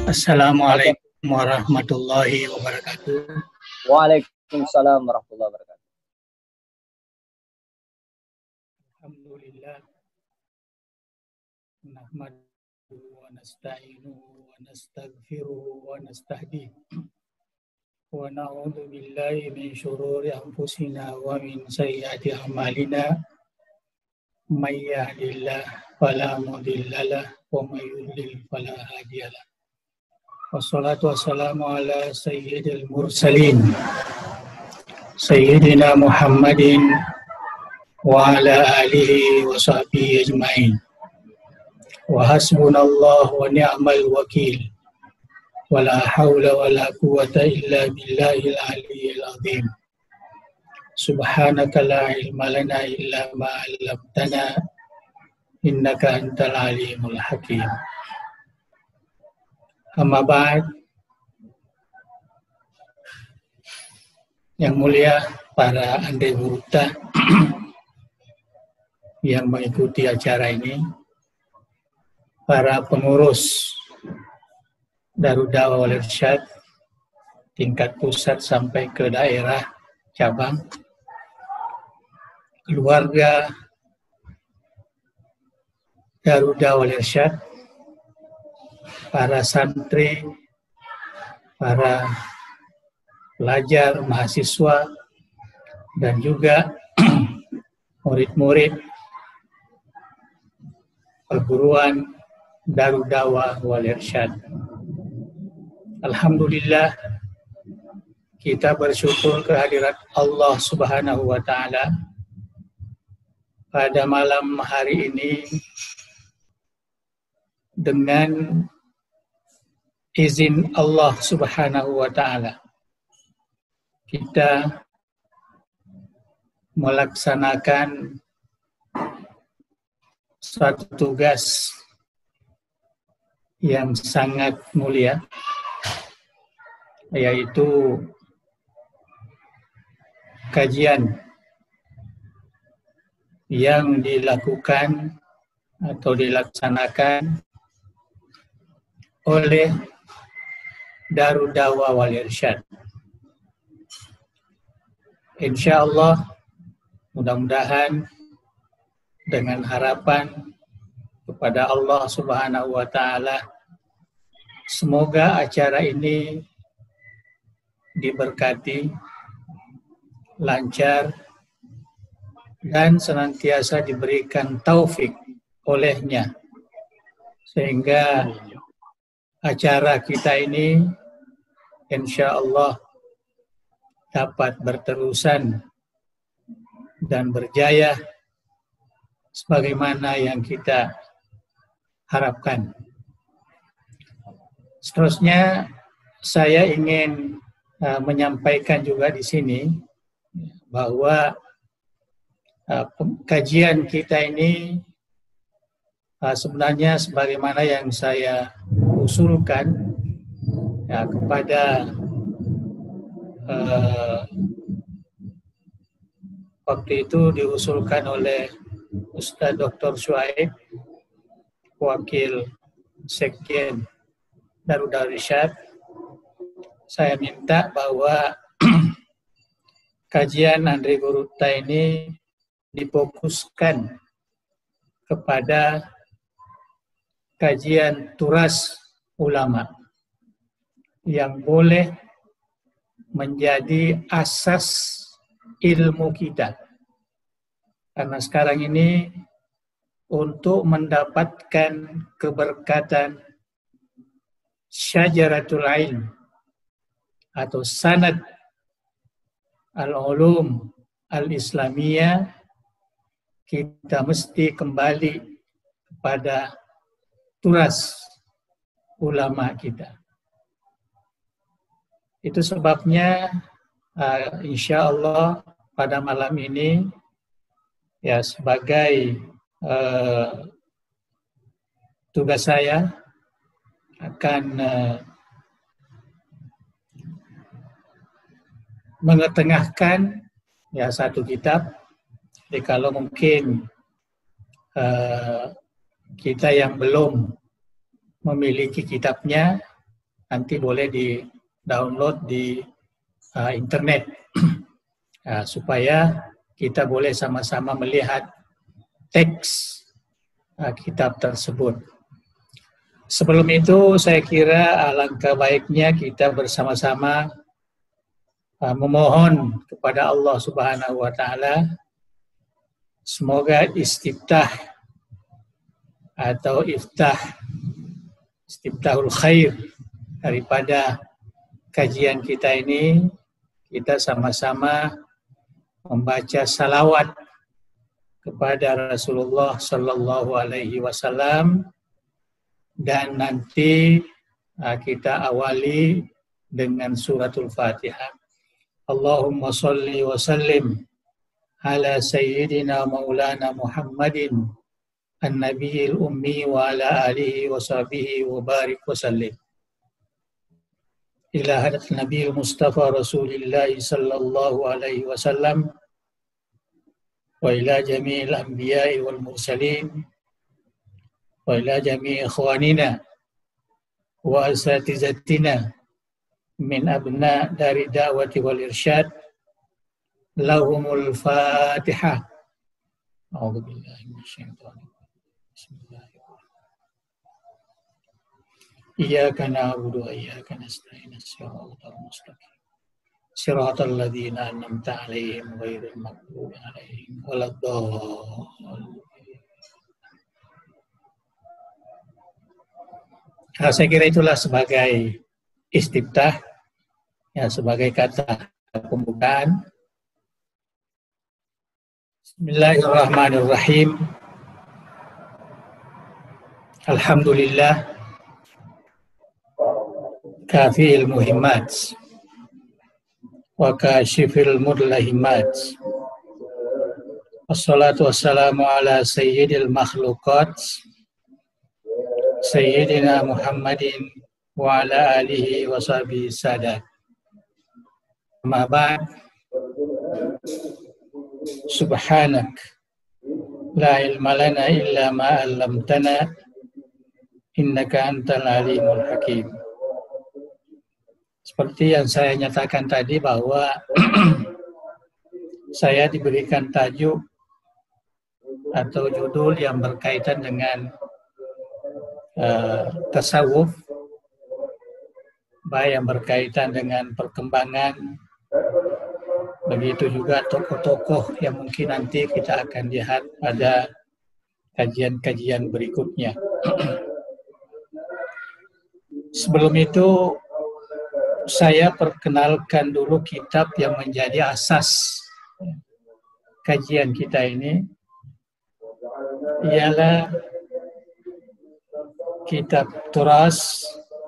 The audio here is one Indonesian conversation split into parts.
Assalamualaikum warahmatullahi wabarakatuh. Waalaikumsalam warahmatullahi wabarakatuh. Alhamdulillah. Nahmaduhu wa nasta'inuhu wa nastaghfiruhu wa nastahdihi. Wa na'udzu billahi min syururi anfusina wa min sayyiati a'malina. May yahdihillahu fala mudilla lahu wa may yudlil fala hadiya lahu. Wassalatu wassalamu ala sayyidil mursalin Sayyidina Muhammadin wa ala alihi wa sahbihi ajma'in. Wa hasbunallahu wa ni'mal wakil. Wa la hawla wa la quwwata illa billahil aliyyil azim. Subhanaka la ilma lana illa ma 'allamtana innaka antal alimul hakim. Amma ba'd. Yang mulia para andai buruta yang mengikuti acara ini, para pengurus Darud Da'wah wal Irsyad tingkat pusat sampai ke daerah cabang, keluarga Darud Da'wah wal Irsyad, para santri, para pelajar, mahasiswa, dan juga murid-murid perguruan Darud Da'wah wal Irsyad. Alhamdulillah, kita bersyukur kehadirat Allah Subhanahu wa Ta'ala pada malam hari ini dengan izin Allah Subhanahu wa Ta'ala kita melaksanakan suatu tugas yang sangat mulia, yaitu kajian yang dilakukan atau dilaksanakan oleh Darud Da'wah wal Irsyad. Insyaallah, mudah-mudahan dengan harapan kepada Allah Subhanahu wa Ta'ala, semoga acara ini diberkati, lancar, dan senantiasa diberikan taufik olehnya, sehingga acara kita ini insyaallah dapat berterusan dan berjaya sebagaimana yang kita harapkan. Seterusnya saya ingin menyampaikan juga di sini bahwa kajian kita ini sebenarnya sebagaimana yang saya usulkan kepada waktu itu diusulkan oleh Ustaz Dr. Syuaib, Wakil Sekjen Darud Da'wah wal Irsyad. Saya minta bahwa kajian Andai Buruta ini difokuskan kepada kajian turas ulama yang boleh menjadi asas ilmu kita. Karena sekarang ini untuk mendapatkan keberkatan syajaratul ilm atau sanad al-ulum al-islamiyah, kita mesti kembali kepada turas ulama kita. Itu sebabnya insya Allah pada malam ini ya sebagai tugas saya akan mengetengahkan ya satu kitab. Jadi kalau mungkin kita yang belum memiliki kitabnya, nanti boleh di-download di internet supaya kita boleh sama-sama melihat teks kitab tersebut. Sebelum itu saya kira alangkah baiknya kita bersama-sama memohon kepada Allah Subhanahu wa taala semoga istiftah atau istiftahul khair daripada kajian kita ini, kita sama-sama membaca salawat kepada Rasulullah Sallallahu Alaihi Wasallam, dan nanti kita awali dengan suratul Fatihah. Allahumma salli wa sallim ala sayyidina maulana Muhammadin an-nabiyil ummi wa ala alihi wa sahbihi wa barik wa sallim. Ila hadat Nabi Mustafa Rasulillah sallallahu alaihi wasallam wa ila jami'il anbiya'i wal mursalin wa ila jami'i ikhwanina wa asatizatina min abna dari da'wati wal irsyad lahumul Fatihah. A'udzu billahi minasyaitonir rajim. Bismillahirrahmanirrahim. Iyyaka na'budu wa iyyaka nasta'in. Shiratal mustaqim. Shiratal ladzina an'amta 'alaihim ghairil maghdubi 'alaihim waladdallin. Saya kira itulah sebagai istiftah, ya, sebagai kata pembukaan. Bismillahirrahmanirrahim. Alhamdulillah kafil muhimmat wa kashifil mudlahimat. Wassalatu wassalamu ala sayyidil makhluqat Sayyidina Muhammadin wa ala alihi wa sahbihi sadat. Amma ba'd. Subhanak la ilma lana illa ma 'allamtana innaka antal alimul hakim. Seperti yang saya nyatakan tadi bahwa saya diberikan tajuk atau judul yang berkaitan dengan tasawuf, baik yang berkaitan dengan perkembangan, begitu juga tokoh-tokoh yang mungkin nanti kita akan lihat pada kajian-kajian berikutnya. Sebelum itu, saya perkenalkan dulu kitab yang menjadi asas kajian kita ini, ialah kitab Turas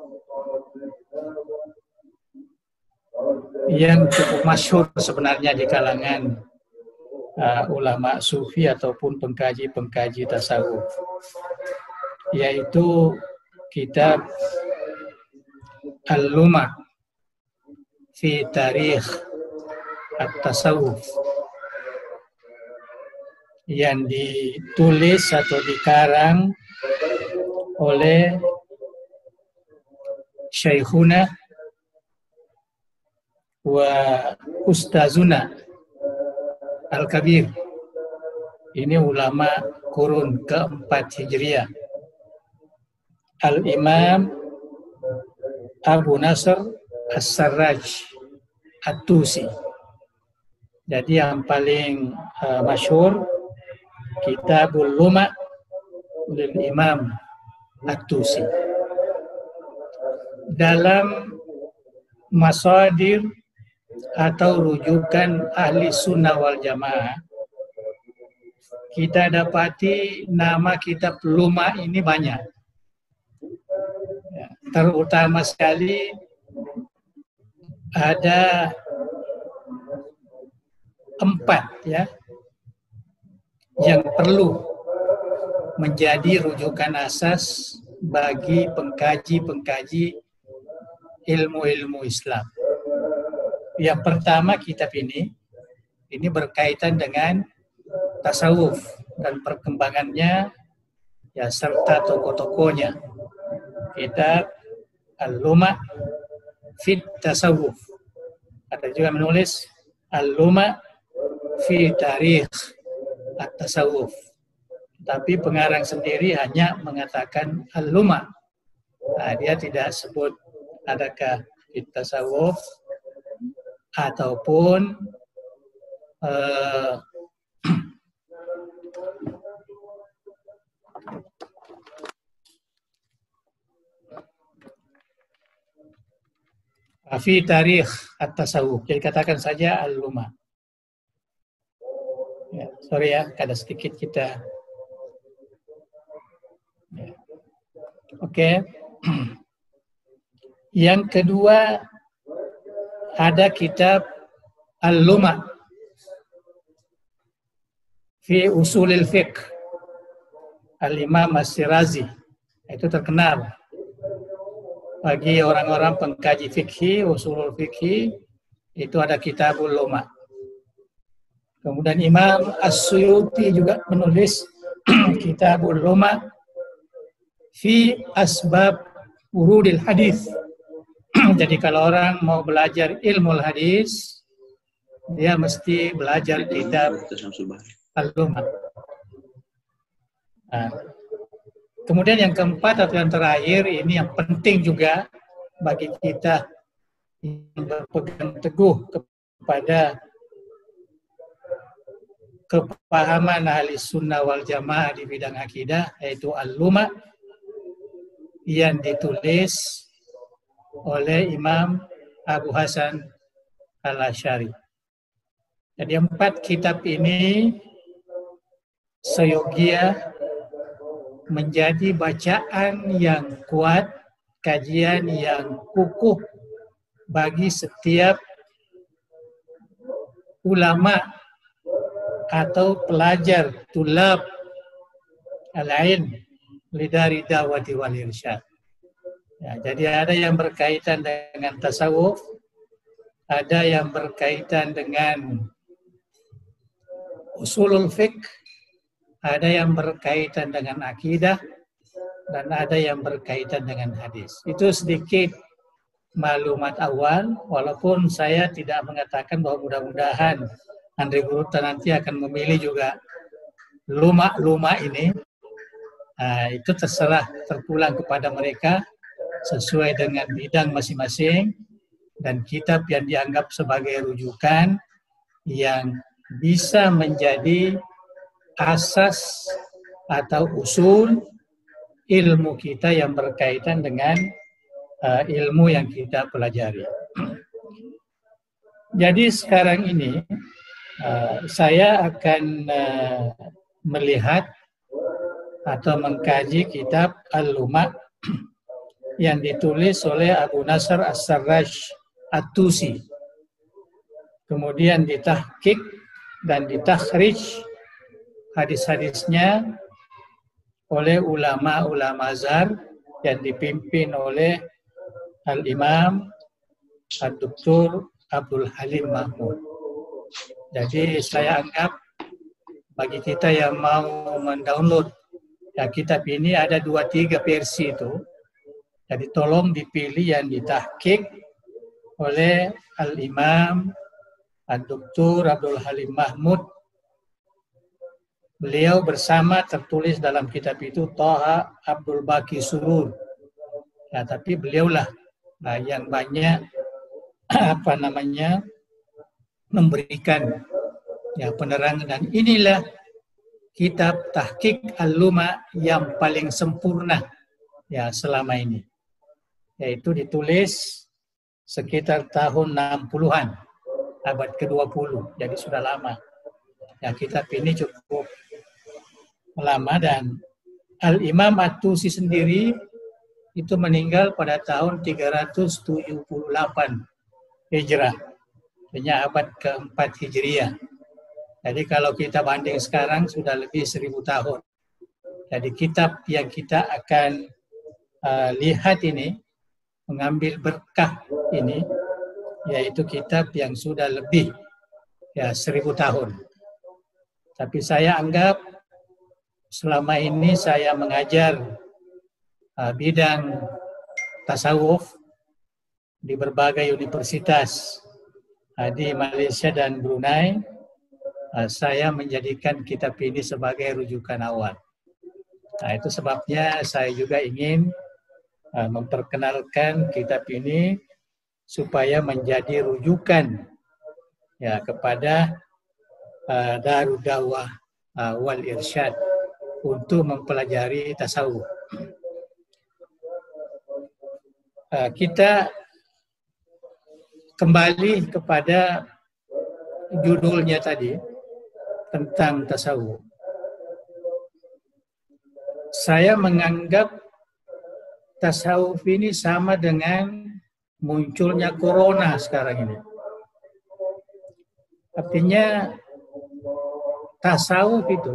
yang cukup masyhur sebenarnya di kalangan ulama sufi ataupun pengkaji-pengkaji tasawuf, yaitu kitab Al-Luma' fi Tarikh At-Tasawuf, yang ditulis atau dikarang oleh Syekhuna wa Ustazuna Al-Kabir. Ini ulama kurun keempat Hijriah, Al-Imam Abu Nasr As-Sarraj At-Tusi. Jadi yang paling masyhur Kitabul Luma' lil Imam At-Tusi. Dalam masadir atau rujukan ahli sunnah wal jamaah, kita dapati nama kitab Luma' ini banyak. Ya, terutama sekali ada 4 ya yang perlu menjadi rujukan asas bagi pengkaji-pengkaji ilmu-ilmu Islam. Yang pertama, kitab ini berkaitan dengan tasawuf dan perkembangannya, ya, serta tokoh-tokohnya. Kitab Al-Luma fit Tasawuf. Ada juga menulis Al-Luma fi Tarikh At-Tasawuf. Tapi pengarang sendiri hanya mengatakan Al-Luma. Nah, dia tidak sebut adakah fit Tasawuf ataupun fi Tarikh At-Tasawuf. Jadi katakan saja Al-Luma. Ya, sorry ya, ada sedikit kita. Ya. Oke. Yang kedua ada kitab Al-Luma fi Usulil Fiqh Al-Imam As-Sirazi. Itu terkenal bagi orang-orang pengkaji fikih, usulul fikih, itu ada kitabul Luma. Kemudian Imam As-Suyuti juga menulis kitabul Luma fi asbab urudil hadis. Jadi kalau orang mau belajar ilmu hadis, dia mesti belajar kitab Al-Luma. Nah, kemudian yang keempat atau yang terakhir, ini yang penting juga bagi kita yang berpegang teguh kepada kepahaman ahli sunnah wal jamaah di bidang akidah, yaitu Al-Luma yang ditulis oleh Imam Abu Hasan Al-Asy'ari. Jadi 4 kitab ini seyogia menjadi bacaan yang kuat, kajian yang kukuh bagi setiap ulama atau pelajar tulab al-ilm lidari da'wati wal irsyad. Ya, jadi ada yang berkaitan dengan tasawuf, ada yang berkaitan dengan usulul fiqh, ada yang berkaitan dengan akidah, dan ada yang berkaitan dengan hadis. Itu sedikit maklumat awal, walaupun saya tidak mengatakan bahwa mudah-mudahan Andri Guruta nanti akan memilih juga luma ini. Nah, itu terserah, terpulang kepada mereka sesuai dengan bidang masing-masing dan kitab yang dianggap sebagai rujukan yang bisa menjadi asas atau usul ilmu kita yang berkaitan dengan ilmu yang kita pelajari. Jadi sekarang ini saya akan melihat atau mengkaji kitab Al-Luma yang ditulis oleh Abu Nasr As-Sarraj At-Tusi. Kemudian ditahqiq dan ditakhrij hadis-hadisnya oleh ulama-ulama azhar yang dipimpin oleh Al-Imam Ad-Doktor Abdul Halim Mahmud. Jadi saya anggap bagi kita yang mau mendownload ya, kitab ini ada 2-3 versi itu. Jadi tolong dipilih yang ditahqiq oleh Al-Imam Ad-Doktor Abdul Halim Mahmud. Beliau bersama tertulis dalam kitab itu Thaha Abdul Baqi Surur. Ya, tapi beliaulah yang banyak memberikan ya penerangan, dan inilah kitab tahqiq Al-Luma yang paling sempurna ya selama ini. Yaitu ditulis sekitar tahun 60-an, abad ke-20. Jadi sudah lama. Ya, kitab ini cukup lama, dan Al-Imam At-Tusi sendiri itu meninggal pada tahun 378 Hijrah. Artinya abad ke-4 Hijriah. Jadi kalau kita banding sekarang sudah lebih 1000 tahun. Jadi kitab yang kita akan lihat ini, mengambil berkah ini, yaitu kitab yang sudah lebih ya 1000 tahun. Tapi saya anggap selama ini saya mengajar bidang tasawuf di berbagai universitas di Malaysia dan Brunei. Saya menjadikan kitab ini sebagai rujukan awal. Nah, itu sebabnya saya juga ingin memperkenalkan kitab ini supaya menjadi rujukan ya kepada Darud Da'wah wal Irsyad untuk mempelajari tasawuf. Kita kembali kepada judulnya tadi tentang tasawuf. Saya menganggap tasawuf ini sama dengan munculnya corona sekarang ini. Artinya tasawuf itu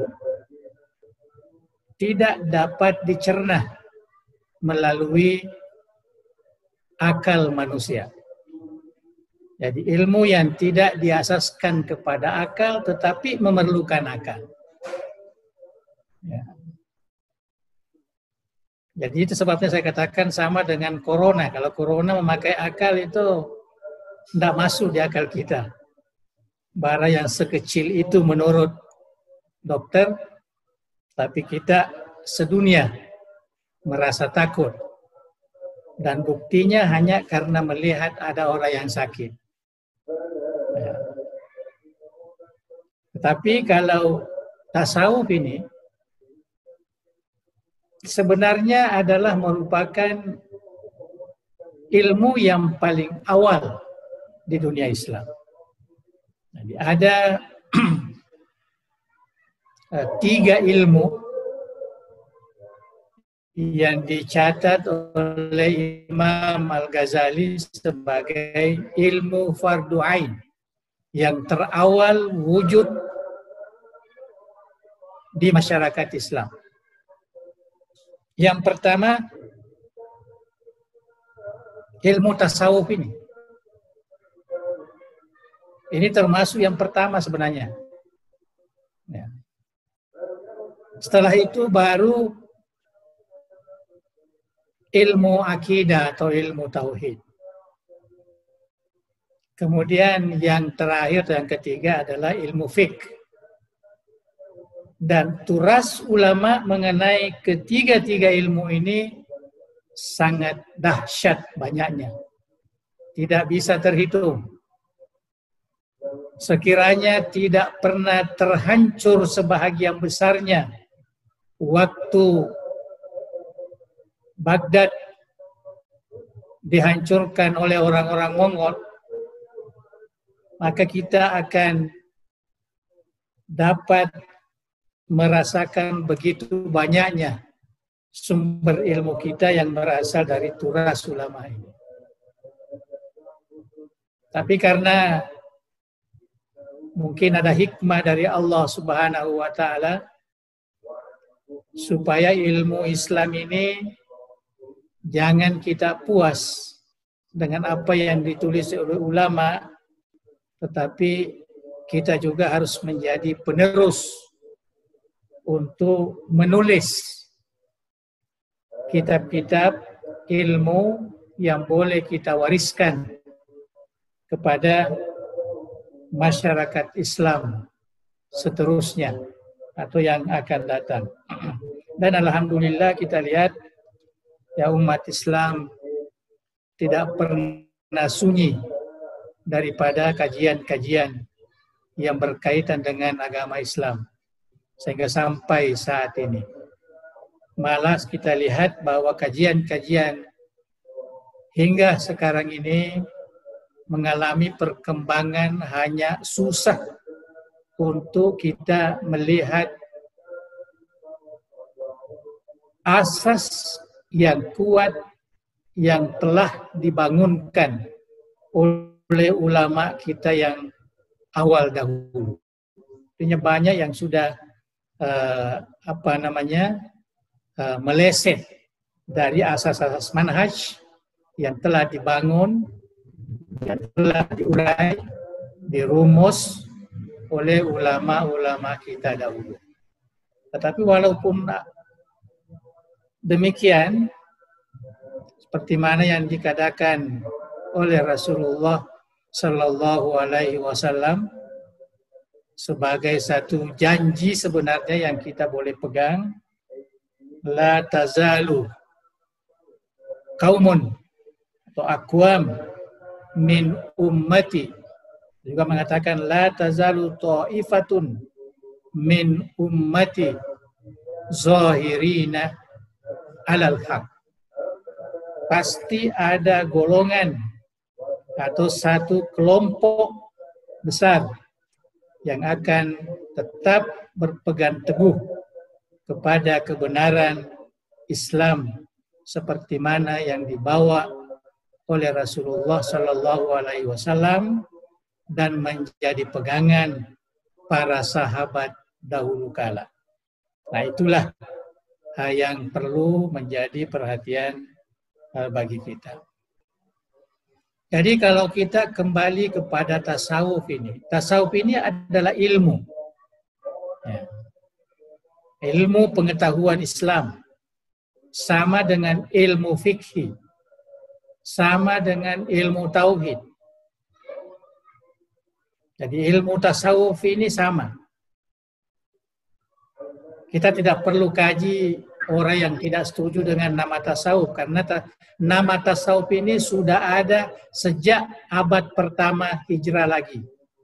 tidak dapat dicerna melalui akal manusia. Jadi ilmu yang tidak diasaskan kepada akal tetapi memerlukan akal. Ya. Jadi itu sebabnya saya katakan sama dengan corona. Kalau corona memakai akal itu tidak masuk di akal kita. Bara yang sekecil itu menurut dokter, tapi kita sedunia merasa takut. Dan buktinya hanya karena melihat ada orang yang sakit. Ya. Tetapi kalau tasawuf ini sebenarnya adalah merupakan ilmu yang paling awal di dunia Islam. Jadi ada 3 ilmu yang dicatat oleh Imam Al-Ghazali sebagai ilmu fardu ain yang terawal wujud di masyarakat Islam. Yang pertama, ilmu tasawuf ini. Ini termasuk yang pertama sebenarnya. Ya. Setelah itu baru ilmu akidah atau ilmu tauhid. Kemudian yang terakhir, yang ketiga adalah ilmu fiqh. Dan turas ulama mengenai ketiga-tiga ilmu ini sangat dahsyat banyaknya. Tidak bisa terhitung. Sekiranya tidak pernah terhancur sebahagian besarnya waktu Baghdad dihancurkan oleh orang-orang Mongol, maka kita akan dapat merasakan begitu banyaknya sumber ilmu kita yang berasal dari turas ulama ini. Tapi karena mungkin ada hikmah dari Allah Subhanahu wa Ta'ala supaya ilmu Islam ini jangan kita puas dengan apa yang ditulis oleh ulama, tetapi kita juga harus menjadi penerus untuk menulis kitab-kitab ilmu yang boleh kita wariskan kepada masyarakat Islam seterusnya atau yang akan datang. Dan alhamdulillah kita lihat ya umat Islam tidak pernah sunyi daripada kajian-kajian yang berkaitan dengan agama Islam. Sehingga sampai saat ini. Malas kita lihat bahwa kajian-kajian hingga sekarang ini mengalami perkembangan hanya susah untuk kita melihat asas yang kuat yang telah dibangunkan oleh ulama kita yang awal dahulu. Artinya banyak yang sudah meleset dari asas-asas manhaj yang telah dibangun, yang telah diurai, dirumus oleh ulama-ulama kita dahulu. Tetapi walaupun demikian, seperti mana yang dikatakan oleh Rasulullah Sallallahu Alaihi Wasallam sebagai satu janji sebenarnya yang kita boleh pegang. La tazalu qaumun atau aqwam min ummati, juga mengatakan la tazalu ta'ifatun min ummati zahirina alal haq. Pasti ada golongan atau satu kelompok besar yang akan tetap berpegang teguh kepada kebenaran Islam seperti mana yang dibawa oleh Rasulullah Sallallahu Alaihi Wasallam dan menjadi pegangan para sahabat dahulu kala. Nah, itulah yang perlu menjadi perhatian bagi kita. Jadi kalau kita kembali kepada tasawuf ini adalah ilmu. Ya. Ilmu pengetahuan Islam sama dengan ilmu fikih, sama dengan ilmu tauhid. Jadi ilmu tasawuf ini sama. Kita tidak perlu kaji orang yang tidak setuju dengan nama tasawuf, karena nama tasawuf ini sudah ada sejak abad pertama Hijrah lagi.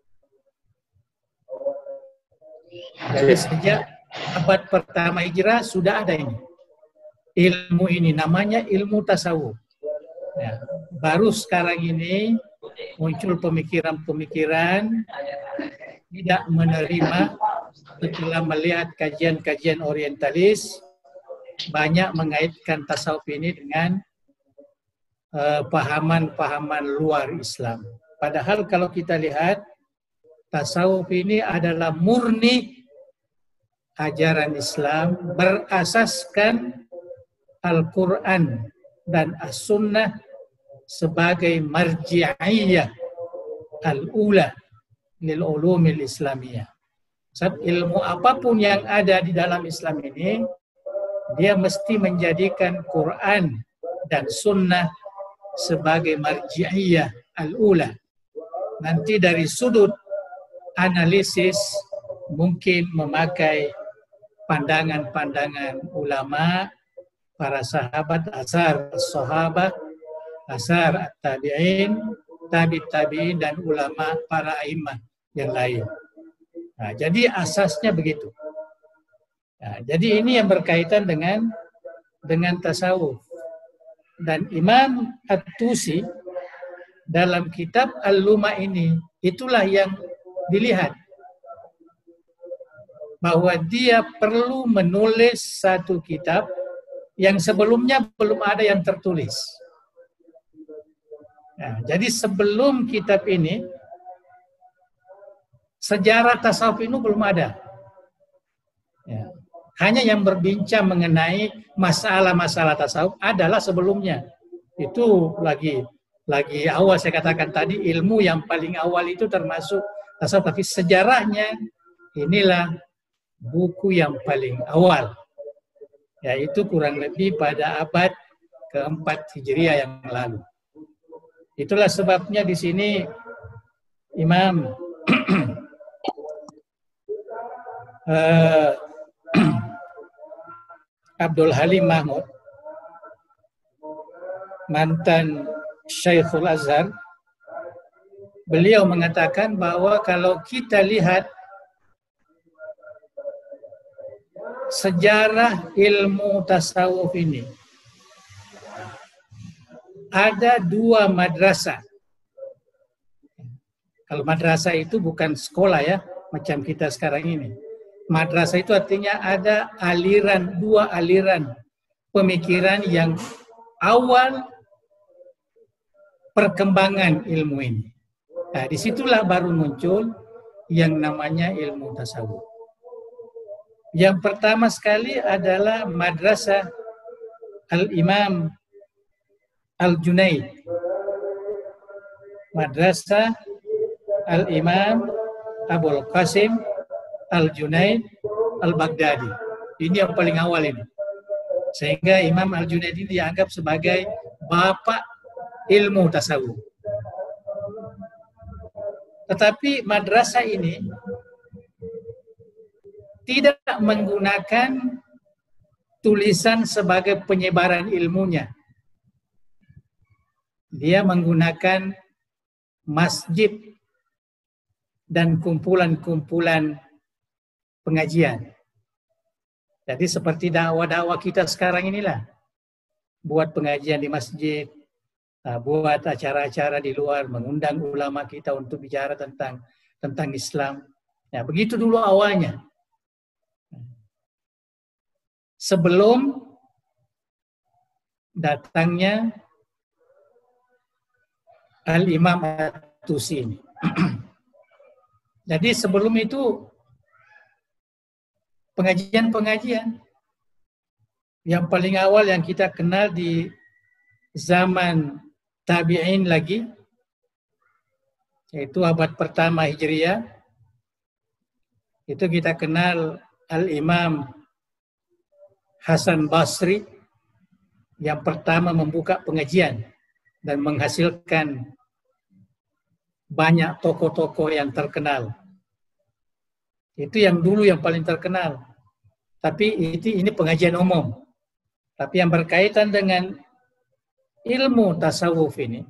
Jadi sejak abad pertama Hijrah sudah ada ini. Ilmu ini namanya ilmu tasawuf. Ya, baru sekarang ini muncul pemikiran-pemikiran tidak menerima setelah melihat kajian-kajian orientalis, banyak mengaitkan tasawuf ini dengan pahaman-pahaman luar Islam. Padahal kalau kita lihat, tasawuf ini adalah murni ajaran Islam berasaskan Al-Quran dan As-Sunnah sebagai marji'iyah al-ula lil ulumil islamiyah. Sebab ilmu apapun yang ada di dalam Islam ini, dia mesti menjadikan Quran dan Sunnah sebagai marji'iyah al-ula. Nanti dari sudut analisis mungkin memakai pandangan-pandangan ulama, para sahabat, asar sahabat, asar tabi'in, tabi'in dan ulama para imam yang lain. Nah, jadi asasnya begitu. Nah, jadi ini yang berkaitan dengan tasawuf. Dan Imam At-Tusi dalam kitab Al-Luma ini, itulah yang dilihat. Bahwa dia perlu menulis satu kitab yang sebelumnya belum ada yang tertulis. Nah, jadi sebelum kitab ini, sejarah tasawuf ini belum ada. Ya. Hanya yang berbincang mengenai masalah-masalah tasawuf adalah sebelumnya. Itu lagi awal saya katakan tadi, ilmu yang paling awal itu termasuk tasawuf. Tapi sejarahnya inilah buku yang paling awal. Yaitu kurang lebih pada abad keempat Hijriah yang lalu. Itulah sebabnya di sini Imam Abdul Halim Mahmud, mantan Syekhul Azhar, beliau mengatakan bahwa kalau kita lihat sejarah ilmu tasawuf ini, ada dua madrasah. Kalau madrasah itu bukan sekolah ya, macam kita sekarang ini. Madrasah itu artinya ada dua aliran pemikiran yang awal perkembangan ilmu ini. Nah, disitulah baru muncul yang namanya ilmu tasawuf. Yang pertama sekali adalah madrasah Al-Imam Al-Junaid. Madrasah Al-Imam Abul Qasim Al-Junaid Al-Baghdadi. Ini yang paling awal ini. Sehingga Imam Al-Junaid ini dianggap sebagai bapak ilmu tasawuf. Tetapi madrasah ini tidak menggunakan tulisan sebagai penyebaran ilmunya. Dia menggunakan masjid dan kumpulan-kumpulan pengajian. Jadi seperti dakwah-dakwah kita sekarang inilah. Buat pengajian di masjid, buat acara-acara di luar, mengundang ulama kita untuk bicara tentang Islam. Ya, begitu dulu awalnya. Sebelum datangnya Al-Imam At-Tusi ini. Jadi sebelum itu pengajian-pengajian yang paling awal yang kita kenal di zaman tabi'in lagi, yaitu abad pertama Hijriah, itu kita kenal Al-Imam Hasan Basri yang pertama membuka pengajian dan menghasilkan banyak tokoh-tokoh yang terkenal. Itu yang dulu yang paling terkenal. Tapi ini pengajian umum. Tapi yang berkaitan dengan ilmu tasawuf ini,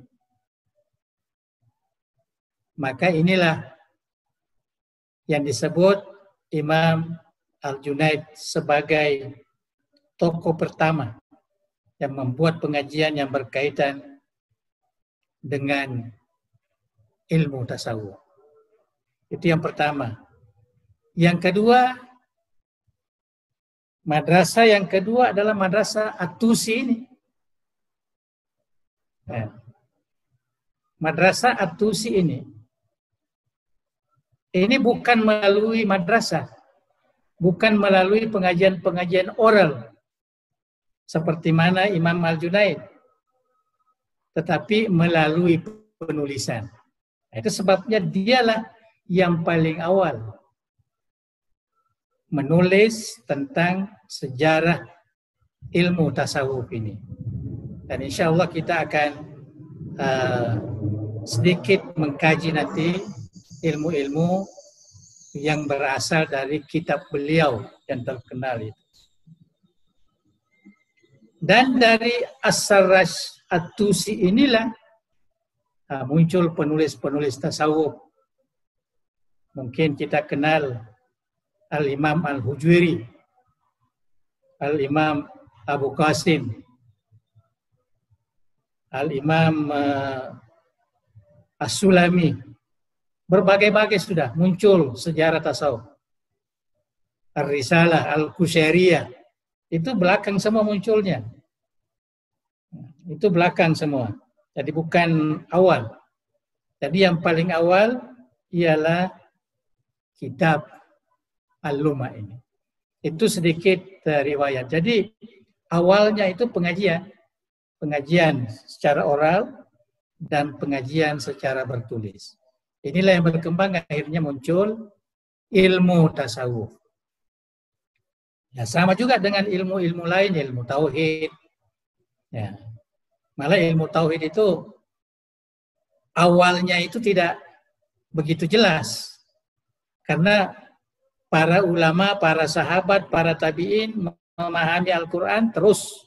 maka inilah yang disebut Imam Al-Junaid sebagai tokoh pertama yang membuat pengajian yang berkaitan dengan ilmu tasawuf. Itu yang pertama. Yang kedua, madrasah yang kedua adalah madrasah At-Tusi ini. Ya. Madrasah At-Tusi ini bukan melalui madrasah, bukan melalui pengajian-pengajian oral seperti mana Imam Al-Junaid, tetapi melalui penulisan. Itu sebabnya dialah yang paling awal menulis tentang sejarah ilmu tasawuf ini. Dan insya Allah kita akan sedikit mengkaji nanti ilmu-ilmu yang berasal dari kitab beliau yang terkenal itu. Dan dari As-Sarraj At-Tusi inilah muncul penulis-penulis tasawuf. Mungkin kita kenal Al-Imam Al-Hujwiri, Al-Imam Abu Qasim, Al-Imam As-Sulami. Berbagai-bagai sudah muncul sejarah tasawuf. Ar-Risalah, Al-Qushairiyah. Itu belakang semua munculnya. Itu belakang semua. Jadi bukan awal. Jadi yang paling awal ialah kitab Al-Lumah ini. Itu sedikit riwayat. Jadi awalnya itu pengajian secara oral dan pengajian secara bertulis. Inilah yang berkembang akhirnya muncul ilmu tasawuf. Ya, sama juga dengan ilmu-ilmu lain, ilmu tauhid. Ya. Malah ilmu tauhid itu awalnya itu tidak begitu jelas. Karena para ulama, para sahabat, para tabi'in memahami Al-Quran terus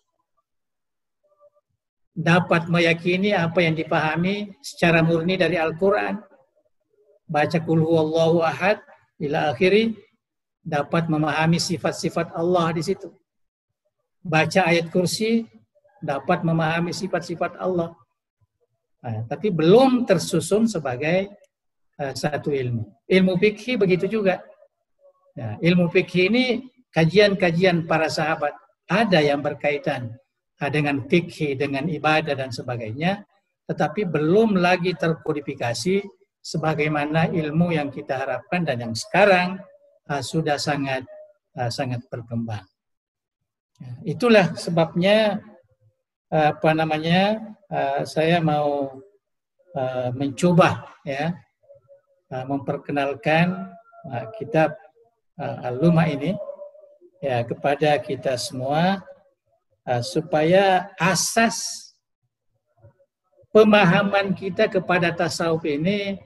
dapat meyakini apa yang dipahami secara murni dari Al-Quran. Baca Qul Huwallahu Ahad ila akhiri, dapat memahami sifat-sifat Allah di situ. Baca ayat kursi, dapat memahami sifat-sifat Allah. Nah, tapi belum tersusun sebagai satu ilmu. Ilmu fikih begitu juga. Nah, ilmu fikih ini kajian-kajian para sahabat. Ada yang berkaitan dengan fikih, dengan ibadah dan sebagainya. Tetapi belum lagi terkodifikasi sebagaimana ilmu yang kita harapkan dan yang sekarang sudah sangat berkembang. Itulah sebabnya saya mau mencoba ya memperkenalkan kitab Al-Lumah ini ya kepada kita semua supaya asas pemahaman kita kepada tasawuf ini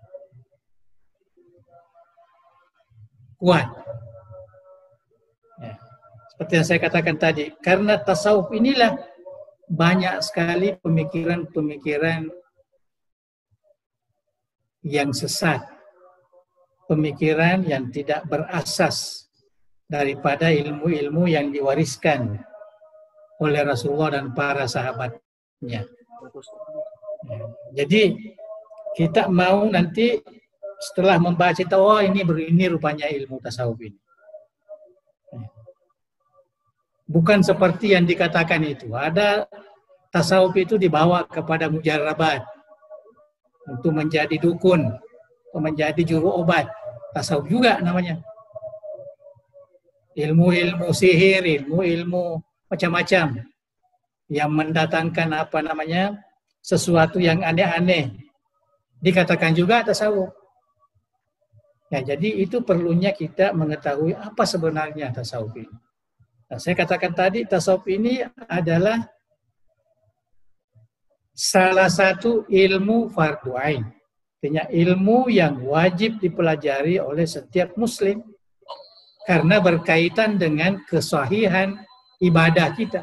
kuat. Ya. Seperti yang saya katakan tadi, karena tasawuf inilah banyak sekali pemikiran-pemikiran yang sesat, pemikiran yang tidak berasas daripada ilmu-ilmu yang diwariskan oleh Rasulullah dan para sahabatnya. Jadi kita mau nanti setelah membaca itu, oh ini rupanya ilmu tasawuf ini. Bukan seperti yang dikatakan itu. Ada tasawuf itu dibawa kepada mujarrabat untuk menjadi dukun, untuk menjadi juru obat. Tasawuf juga namanya. Ilmu-ilmu sihir, ilmu-ilmu macam-macam yang mendatangkan sesuatu yang aneh-aneh. Dikatakan juga tasawuf. Ya, jadi itu perlunya kita mengetahui apa sebenarnya tasawuf ini. Nah, saya katakan tadi tasawuf ini adalah salah satu ilmu fardhu ain. Artinya ilmu yang wajib dipelajari oleh setiap muslim karena berkaitan dengan kesahihan ibadah kita.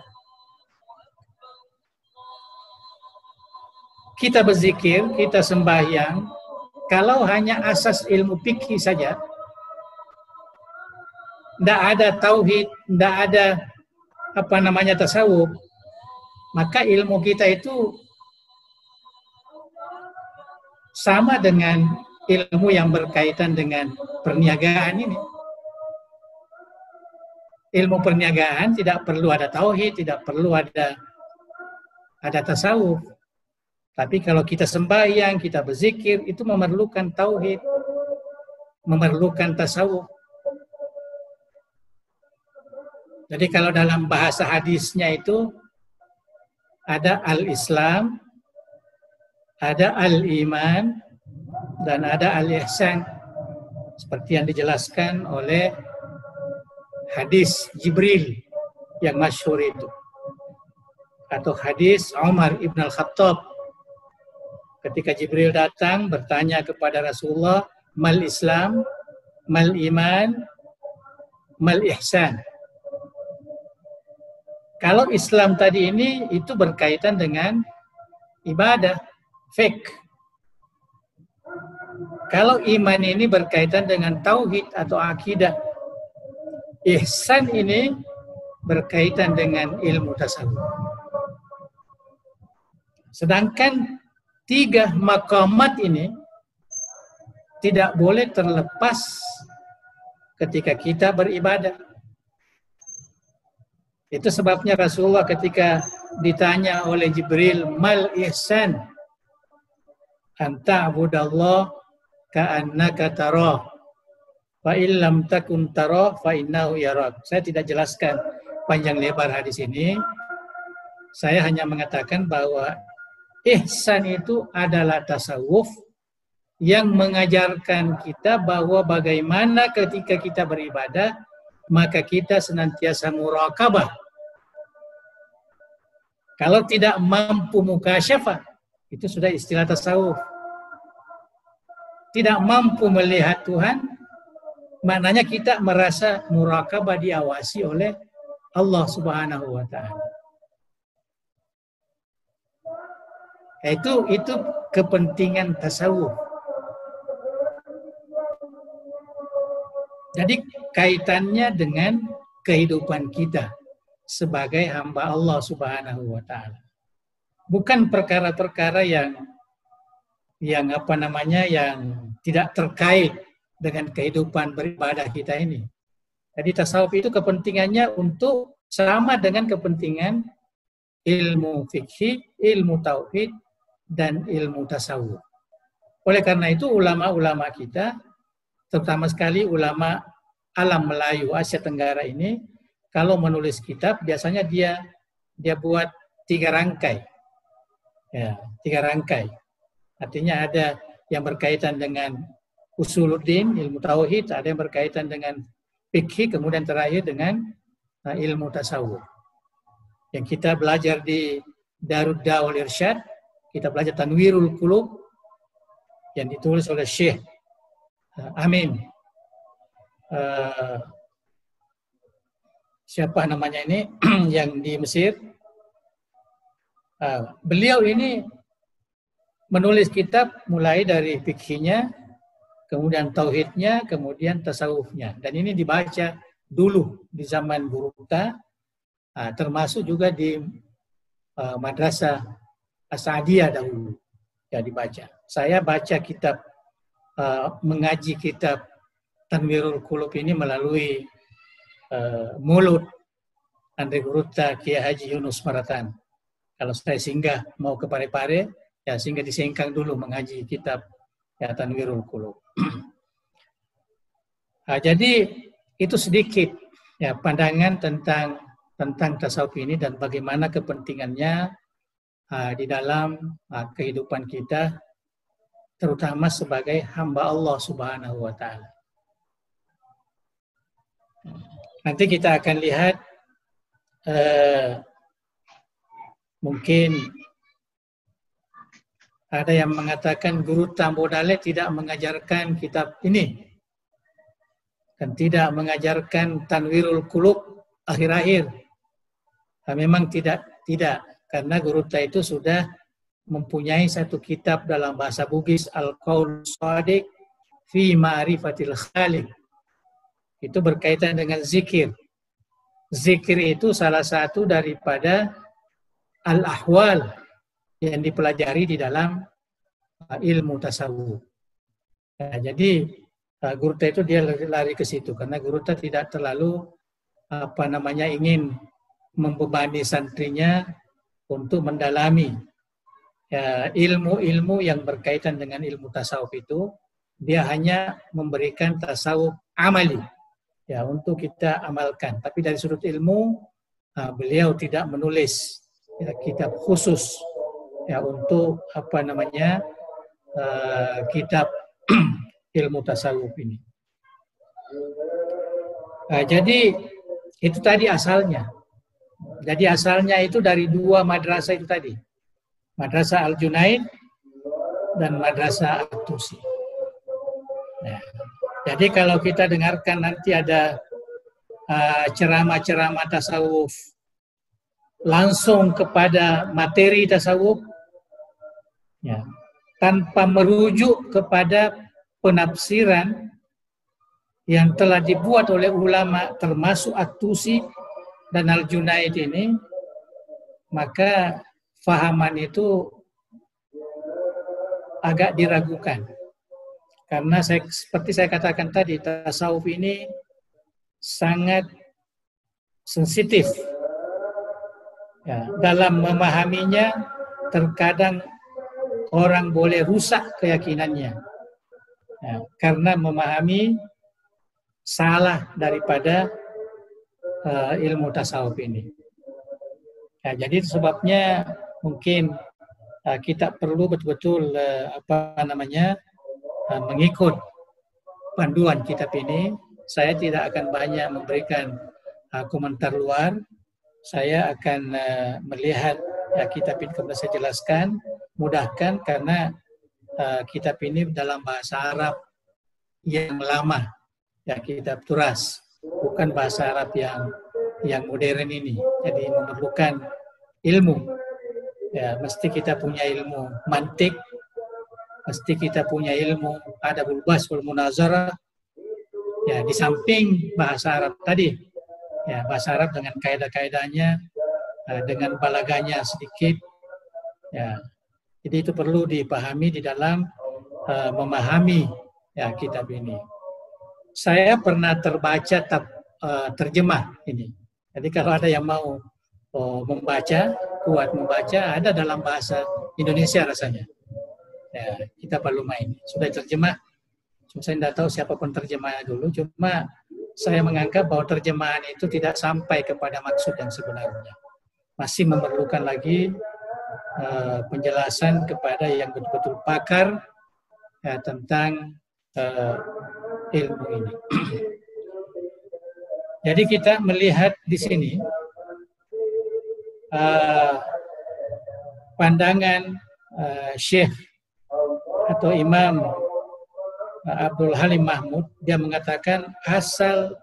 Kita berzikir, kita sembahyang, kalau hanya asas ilmu fikih saja, tidak ada tauhid, tidak ada tasawuf, maka ilmu kita itu sama dengan ilmu yang berkaitan dengan perniagaan ini. Ilmu perniagaan tidak perlu ada tauhid, tidak perlu ada tasawuf. Tapi kalau kita sembahyang, kita berzikir, itu memerlukan tauhid, memerlukan tasawuf. Jadi kalau dalam bahasa hadisnya itu ada al-Islam, ada al-Iman, dan ada al-Ihsan. Seperti yang dijelaskan oleh hadis Jibril yang masyhur itu. Atau hadis Umar ibn al-Khattab. Ketika Jibril datang bertanya kepada Rasulullah, mal Islam, mal Iman, mal Ihsan. Kalau Islam tadi ini itu berkaitan dengan ibadah, fiqh. Kalau iman ini berkaitan dengan tauhid atau akidah. Ihsan ini berkaitan dengan ilmu tasawuf. Sedangkan 3 maqamat ini tidak boleh terlepas ketika kita beribadah. Itu sebabnya Rasulullah ketika ditanya oleh Jibril, mal ihsan, anta abudallah ka'annaka tarah, fa illam takun tarah fa innahu yarak. Saya tidak jelaskan panjang lebar hadis ini. Saya hanya mengatakan bahwa ihsan itu adalah tasawuf yang mengajarkan kita bahwa bagaimana ketika kita beribadah, maka kita senantiasa muraqabah. Kalau tidak mampu mukasyafah, itu sudah istilah tasawuf. Tidak mampu melihat Tuhan, maknanya kita merasa muraqabah diawasi oleh Allah Subhanahu wa Ta'ala. Itu kepentingan tasawuf. Jadi kaitannya dengan kehidupan kita sebagai hamba Allah Subhanahu wa Ta'ala. Bukan perkara-perkara yang tidak terkait dengan kehidupan beribadah kita ini. Jadi tasawuf itu kepentingannya untuk sama dengan kepentingan ilmu fikih, ilmu tauhid, dan ilmu tasawuf. Oleh karena itu ulama-ulama kita, terutama sekali ulama alam Melayu Asia Tenggara ini, kalau menulis kitab biasanya dia buat 3 rangkai. Ya, 3 rangkai. Artinya ada yang berkaitan dengan usuluddin, ilmu tauhid, ada yang berkaitan dengan fikih, kemudian terakhir dengan ilmu tasawuf. Yang kita belajar di Darud Da'wah Irsyad, kita belajar Tanwirul Qulub yang ditulis oleh Syekh Amin. Siapa namanya ini yang di Mesir? Beliau ini menulis kitab mulai dari fikihnya, kemudian tauhidnya, kemudian tasawufnya. Dan ini dibaca dulu di zaman Buruta, termasuk juga di madrasah As-Sa'diyah dahulu ya dibaca. Saya baca kitab, mengaji kitab Tanwirul Qulub ini melalui mulut Andre Buruta Kiai Haji Yunus Maratan. Kalau saya singgah mau ke Parepare, ya singgah di Sengkang dulu mengaji kitab ya Tanwirul Qulub. Jadi itu sedikit ya pandangan tentang tasawuf ini dan bagaimana kepentingannya di dalam kehidupan kita, terutama sebagai hamba Allah Subhanahu wa Ta'ala. Nanti kita akan lihat mungkin ada yang mengatakan guru Tambodale tidak mengajarkan kitab ini dan tidak mengajarkan Tanwirul Qulub akhir-akhir. Memang tidak, karena guru itu sudah mempunyai satu kitab dalam bahasa Bugis, Al-Qaul Shadiq fi Ma'rifatil Khaliq. Itu berkaitan dengan zikir. Zikir itu salah satu daripada al-ahwal yang dipelajari di dalam ilmu tasawuf. Jadi guru itu dia lari ke situ karena guru tidak terlalu ingin membebani santrinya untuk mendalami ilmu-ilmu yang berkaitan dengan ilmu tasawuf itu. Dia hanya memberikan tasawuf amali ya untuk kita amalkan. Tapi dari sudut ilmu beliau tidak menulis kitab khusus ya untuk kitab ilmu tasawuf ini. Jadi itu tadi asalnya. Jadi asalnya itu dari dua madrasah itu tadi. Madrasah Al-Junaid dan Madrasah At-Tusi. Nah, jadi kalau kita dengarkan nanti ada ceramah-ceramah tasawuf langsung kepada materi tasawuf, ya, tanpa merujuk kepada penafsiran yang telah dibuat oleh ulama termasuk At-Tusi dan Al-Junaid ini, maka fahaman itu agak diragukan. Karena seperti saya katakan tadi, tasawuf ini sangat sensitif. Ya, dalam memahaminya, terkadang orang boleh rusak keyakinannya. Ya, karena memahami salah daripada ilmu tasawuf ini. Ya, jadi sebabnya mungkin kita perlu betul-betul mengikut panduan kitab ini. Saya tidak akan banyak memberikan komentar luar. Saya akan melihat kitab ini kemudian saya jelaskan, mudahkan karena kitab ini dalam bahasa Arab yang lama, ya kitab turas, bukan bahasa Arab yang modern ini. Jadi memerlukan ilmu. Ya, mesti kita punya ilmu mantik, mesti kita punya ilmu adabul bahs wal munazarah. Ya, di samping bahasa Arab tadi, ya bahasa Arab dengan kaidah-kaidahnya, dengan balaganya sedikit. Ya, jadi itu perlu dipahami di dalam memahami ya kitab ini. Saya pernah terbaca terjemah ini. Jadi kalau ada yang mau membaca, kuat membaca, ada dalam bahasa Indonesia rasanya. Ya, kita perlu main. Sudah terjemah. Saya tidak tahu siapa penerjemahnya dulu. Cuma saya menganggap bahwa terjemahan itu tidak sampai kepada maksud yang sebenarnya. Masih memerlukan lagi penjelasan kepada yang betul-betul pakar ya, tentang ilmu ini. Jadi kita melihat di sini pandangan Syekh atau Imam Abdul Halim Mahmud, dia mengatakan asal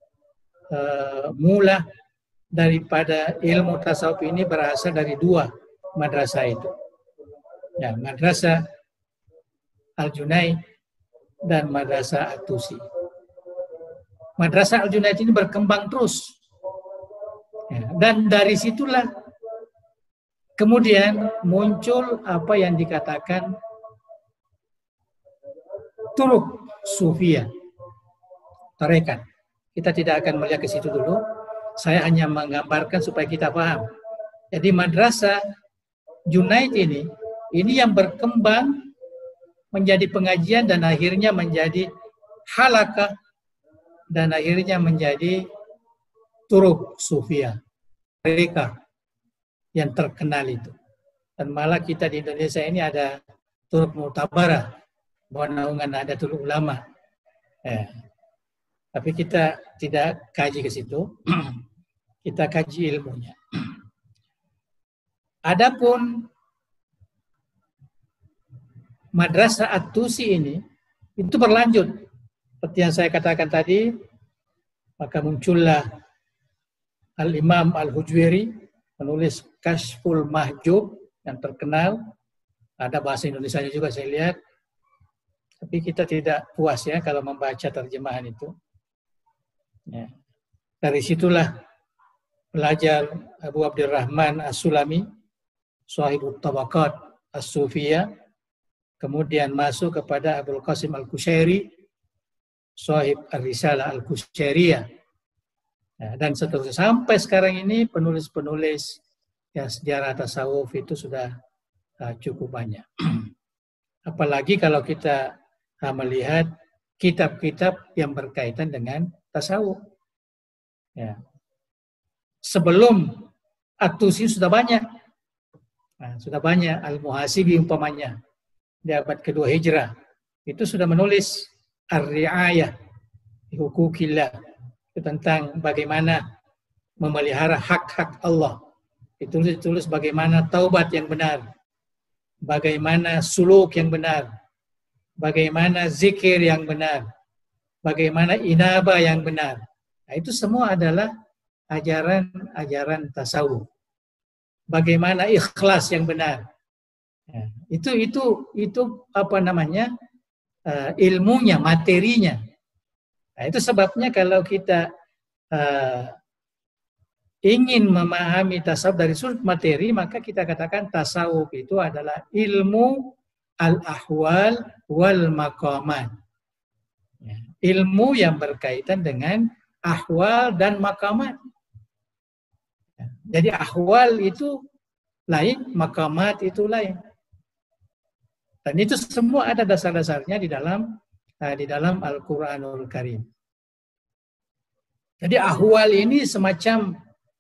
mula daripada ilmu tasawuf ini berasal dari dua madrasah itu. Ya, madrasah Al-Junaid dan madrasah At-Tusi. Madrasah Al-Junaid ini berkembang terus. Ya, dan dari situlah kemudian muncul apa yang dikatakan turuk sufiyah, tarekat. Kita tidak akan melihat ke situ dulu. Saya hanya menggambarkan supaya kita paham. Jadi madrasah Junaid ini yang berkembang menjadi pengajian dan akhirnya menjadi halakah dan akhirnya menjadi turuk sufiyah, mereka yang terkenal itu. Dan malah kita di Indonesia ini ada turuk mutabarah, bahwa naungan ada turuk ulama. Tapi kita tidak kaji ke situ, kita kaji ilmunya. Adapun madrasah At-Tusi ini itu berlanjut. Seperti yang saya katakan tadi, maka muncullah Al-Imam Al-Hujwiri menulis Kashful Mahjub yang terkenal. Ada bahasa Indonesia juga saya lihat. Tapi kita tidak puas ya kalau membaca terjemahan itu. Ya. Dari situlah belajar Abu Abdurrahman As-Sulami, Shahibut Tabaqat As-Sufiyah, kemudian masuk kepada Abul Qasim Al-Kushairi, Shahib Ar-Risalah Al-Kushairiyah. Ya, dan seterusnya sampai sekarang ini penulis-penulis ya sejarah tasawuf itu sudah cukup banyak. Apalagi kalau kita melihat kitab-kitab yang berkaitan dengan tasawuf. Ya. Sebelum At-Tusi sudah banyak. Nah, sudah banyak. Al-Muhasibi umpamanya di abad kedua Hijrah itu sudah menulis Ar-Ri'ayah di Hukukillah, itu tentang bagaimana memelihara hak-hak Allah. Ditulis bagaimana taubat yang benar, bagaimana suluk yang benar, bagaimana zikir yang benar, bagaimana inabah yang benar. Nah, itu semua adalah ajaran tasawuf. Bagaimana ikhlas yang benar. Ya, itu apa namanya? Ilmunya, materinya. Nah, itu sebabnya kalau kita ingin memahami tasawuf dari sudut materi, maka kita katakan tasawuf itu adalah ilmu al-ahwal wal maqamat. Ya, ilmu yang berkaitan dengan ahwal dan maqamat. Ya, jadi ahwal itu lain, maqamat itu lain. Dan itu semua ada dasar-dasarnya di dalam Al-Qur'anul Karim. Jadi ahwal ini semacam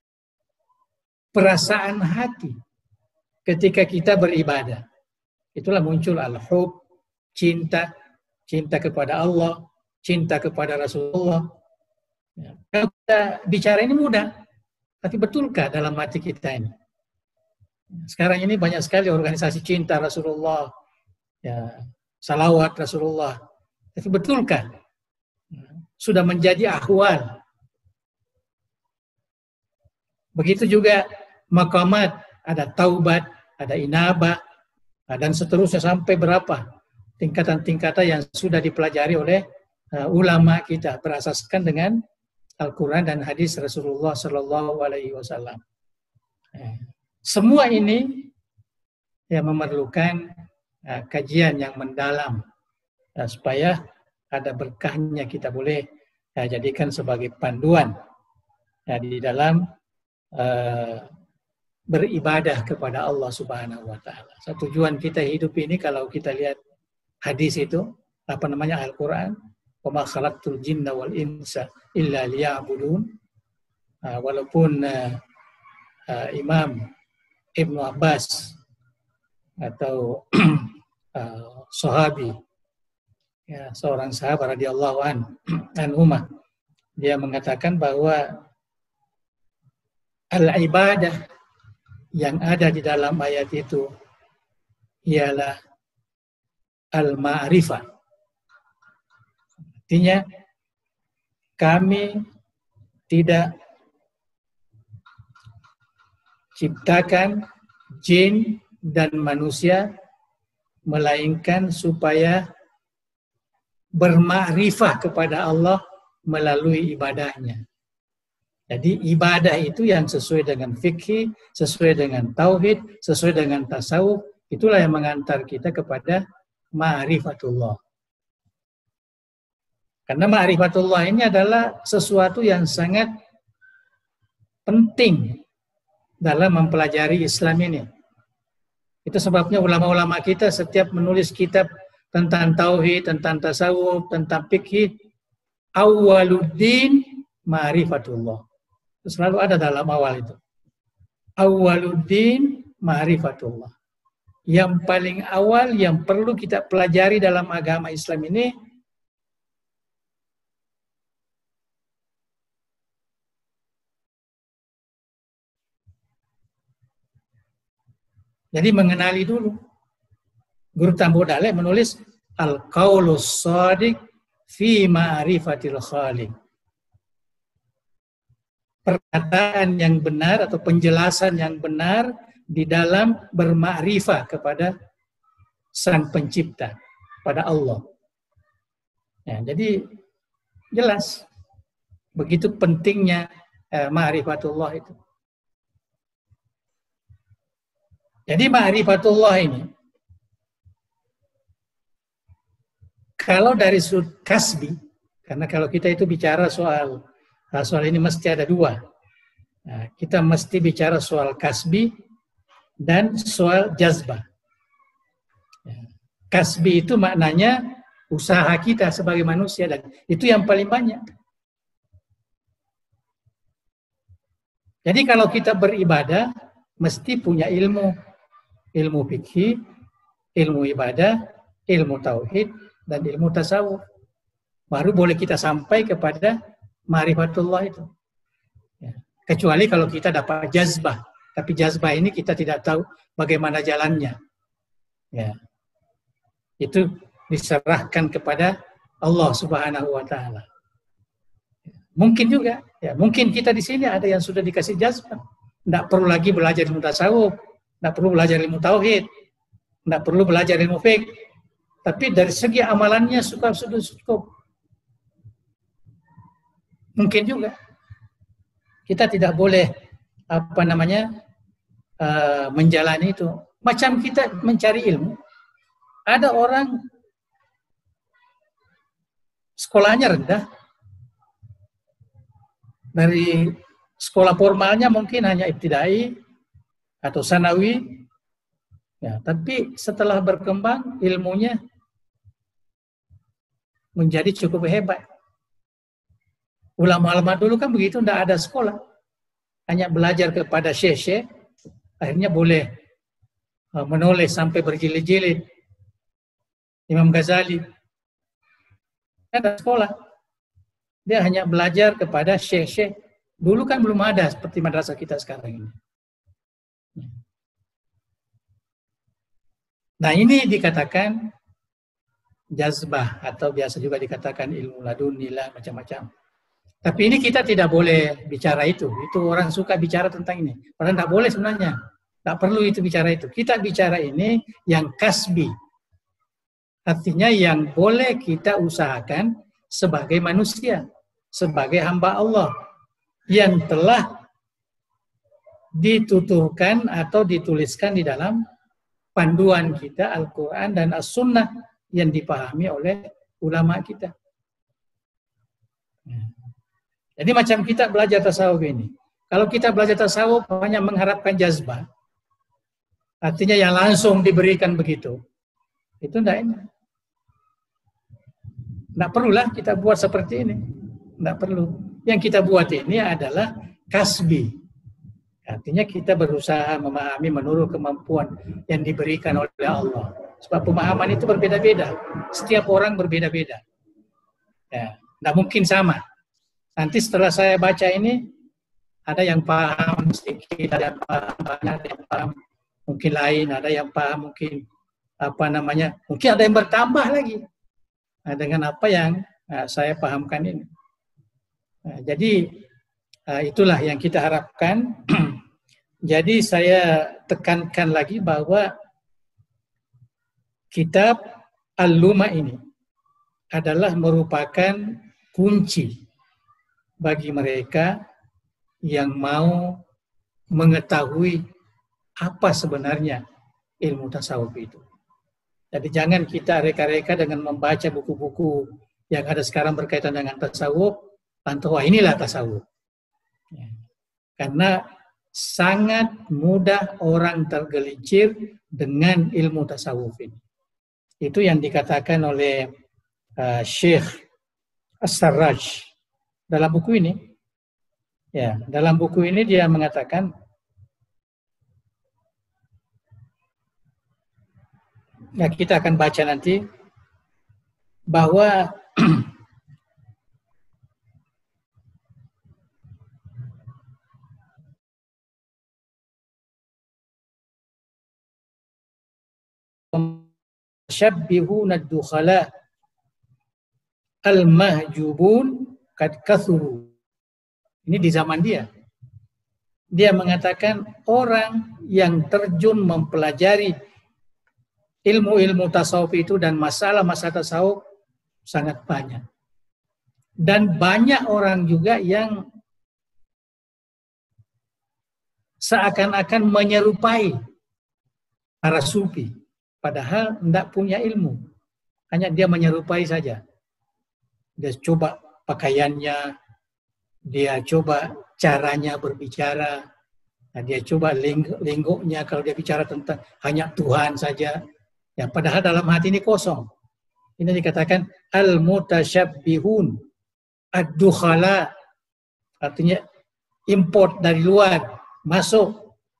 perasaan hati ketika kita beribadah. Itulah muncul al-hub, cinta kepada Allah, cinta kepada Rasulullah. Ya. Kalau kita bicara ini mudah, tapi betulkah dalam hati kita ini? Sekarang ini banyak sekali organisasi cinta Rasulullah, ya, salawat Rasulullah. Tapi betulkah? Sudah menjadi ahwal. Begitu juga maqamat, ada taubat, ada inabah, dan seterusnya sampai berapa tingkatan-tingkatan yang sudah dipelajari oleh ulama kita berasaskan dengan Al-Quran dan hadis Rasulullah Sallallahu Alaihi Wasallam. Semua ini ya memerlukan kajian yang mendalam supaya ada berkahnya kita boleh jadikan sebagai panduan di dalam beribadah kepada Allah Subhanahu wa taala. Tujuan kita hidup ini kalau kita lihat hadis itu, Al-Qur'an, "Wa ma khalaqtul jinna wal insa illa liya'budun." Walaupun Imam Ibnu Abbas atau sahabi, ya, seorang sahabat radhiyallahu anhumah, dia mengatakan bahwa al-ibadah yang ada di dalam ayat itu ialah al-ma'rifah. Artinya kami tidak ciptakan jin dan manusia melainkan supaya bermakrifah kepada Allah melalui ibadahnya. Jadi ibadah itu yang sesuai dengan fikih, sesuai dengan tauhid, sesuai dengan tasawuf, itulah yang mengantar kita kepada ma'rifatullah. Karena ma'rifatullah ini adalah sesuatu yang sangat penting dalam mempelajari Islam ini. Itu sebabnya ulama-ulama kita setiap menulis kitab tentang tauhid, tentang tasawuf, tentang fikih, awwaluddin ma'rifatullah. Itu selalu ada dalam awal itu. Awwaluddin ma'rifatullah. Yang paling awal yang perlu kita pelajari dalam agama Islam ini jadi mengenali dulu. Guru Tambu Dalek menulis Al-Qaulus Shadiq fi Ma'rifatil Khaliq. Perkataan yang benar atau penjelasan yang benar di dalam bermakrifah kepada Sang Pencipta, pada Allah. Ya, jadi jelas begitu pentingnya ma'rifatullah itu. Jadi ma'rifatullah ini, kalau dari sudut kasbi, karena kalau kita itu bicara soal ini mesti ada dua. Nah, kita mesti bicara soal kasbi dan soal jazbah. Kasbi itu maknanya usaha kita sebagai manusia, dan itu yang paling banyak. Jadi kalau kita beribadah, mesti punya ilmu fikih, ilmu ibadah, ilmu tauhid, dan ilmu tasawuf. Baru boleh kita sampai kepada ma'rifatullah itu. Ya. Kecuali kalau kita dapat jazbah. Tapi jazbah ini kita tidak tahu bagaimana jalannya. Ya. Itu diserahkan kepada Allah Subhanahu wa Ta'ala. Mungkin juga, ya, mungkin kita di sini ada yang sudah dikasih jazbah. Tidak perlu lagi belajar ilmu tasawuf, tidak perlu belajar ilmu tauhid, tidak perlu belajar ilmu fiqh. Tapi dari segi amalannya sudah cukup. Mungkin juga kita tidak boleh menjalani itu. Macam kita mencari ilmu. Ada orang sekolahnya rendah. Dari sekolah formalnya mungkin hanya ibtidai atau sanawi. Ya, tapi setelah berkembang ilmunya menjadi cukup hebat. Ulama-ulama dulu kan begitu, tidak ada sekolah. Hanya belajar kepada syekh-syekh, akhirnya boleh menulis sampai berjilid-jilid. Imam Ghazali, tidak ada sekolah. Dia hanya belajar kepada syekh-syekh. Dulu kan belum ada seperti madrasah kita sekarang ini. Nah ini dikatakan jazbah atau biasa juga dikatakan ilmu laduni lah, macam-macam. Tapi ini kita tidak boleh bicara itu. Itu orang suka bicara tentang ini. Padahal tidak boleh sebenarnya. Tidak perlu itu bicara itu. Kita bicara ini yang kasbi. Artinya yang boleh kita usahakan sebagai manusia. Sebagai hamba Allah. Yang telah dituturkan atau dituliskan di dalam panduan kita Al-Quran dan As-Sunnah yang dipahami oleh ulama kita. Jadi macam kita belajar tasawuf ini. Kalau kita belajar tasawuf hanya mengharapkan jazbah, artinya yang langsung diberikan begitu, itu tidak enak. Tidak perlulah kita buat seperti ini. Tidak perlu. Yang kita buat ini adalah kasbi. Artinya kita berusaha memahami menurut kemampuan yang diberikan oleh Allah. Sebab pemahaman itu berbeda-beda. Setiap orang berbeda-beda. Ya, tidak mungkin sama. Nanti setelah saya baca ini, ada yang paham sedikit, ada yang paham banyak, ada yang paham mungkin lain, ada yang paham mungkin mungkin ada yang bertambah lagi dengan apa yang saya pahamkan ini. Jadi itulah yang kita harapkan. Jadi saya tekankan lagi bahwa kitab Al-Luma ini adalah merupakan kunci bagi mereka yang mau mengetahui apa sebenarnya ilmu tasawuf itu. Jadi jangan kita reka-reka dengan membaca buku-buku yang ada sekarang berkaitan dengan tasawuf, lantas wah inilah tasawuf. Ya. Karena sangat mudah orang tergelincir dengan ilmu tasawuf ini. Itu yang dikatakan oleh Syekh As-Sarraj dalam buku ini. Ya, dalam buku ini dia mengatakan ya, kita akan baca nanti bahwa syabbihuna ad-dukhala al-mahjubun kad kathuru. Ini di zaman dia. Dia mengatakan orang yang terjun mempelajari ilmu-ilmu tasawuf itu dan masalah-masalah tasawuf sangat banyak. Dan banyak orang juga yang seakan-akan menyerupai para sufi. Padahal tidak punya ilmu. Hanya dia menyerupai saja. Dia coba pakaiannya, dia coba caranya berbicara, dia coba linggoknya kalau dia bicara tentang hanya Tuhan saja. Ya, padahal dalam hati ini kosong. Ini dikatakan al-mutasyabbihun ad-dukhala, artinya import dari luar masuk,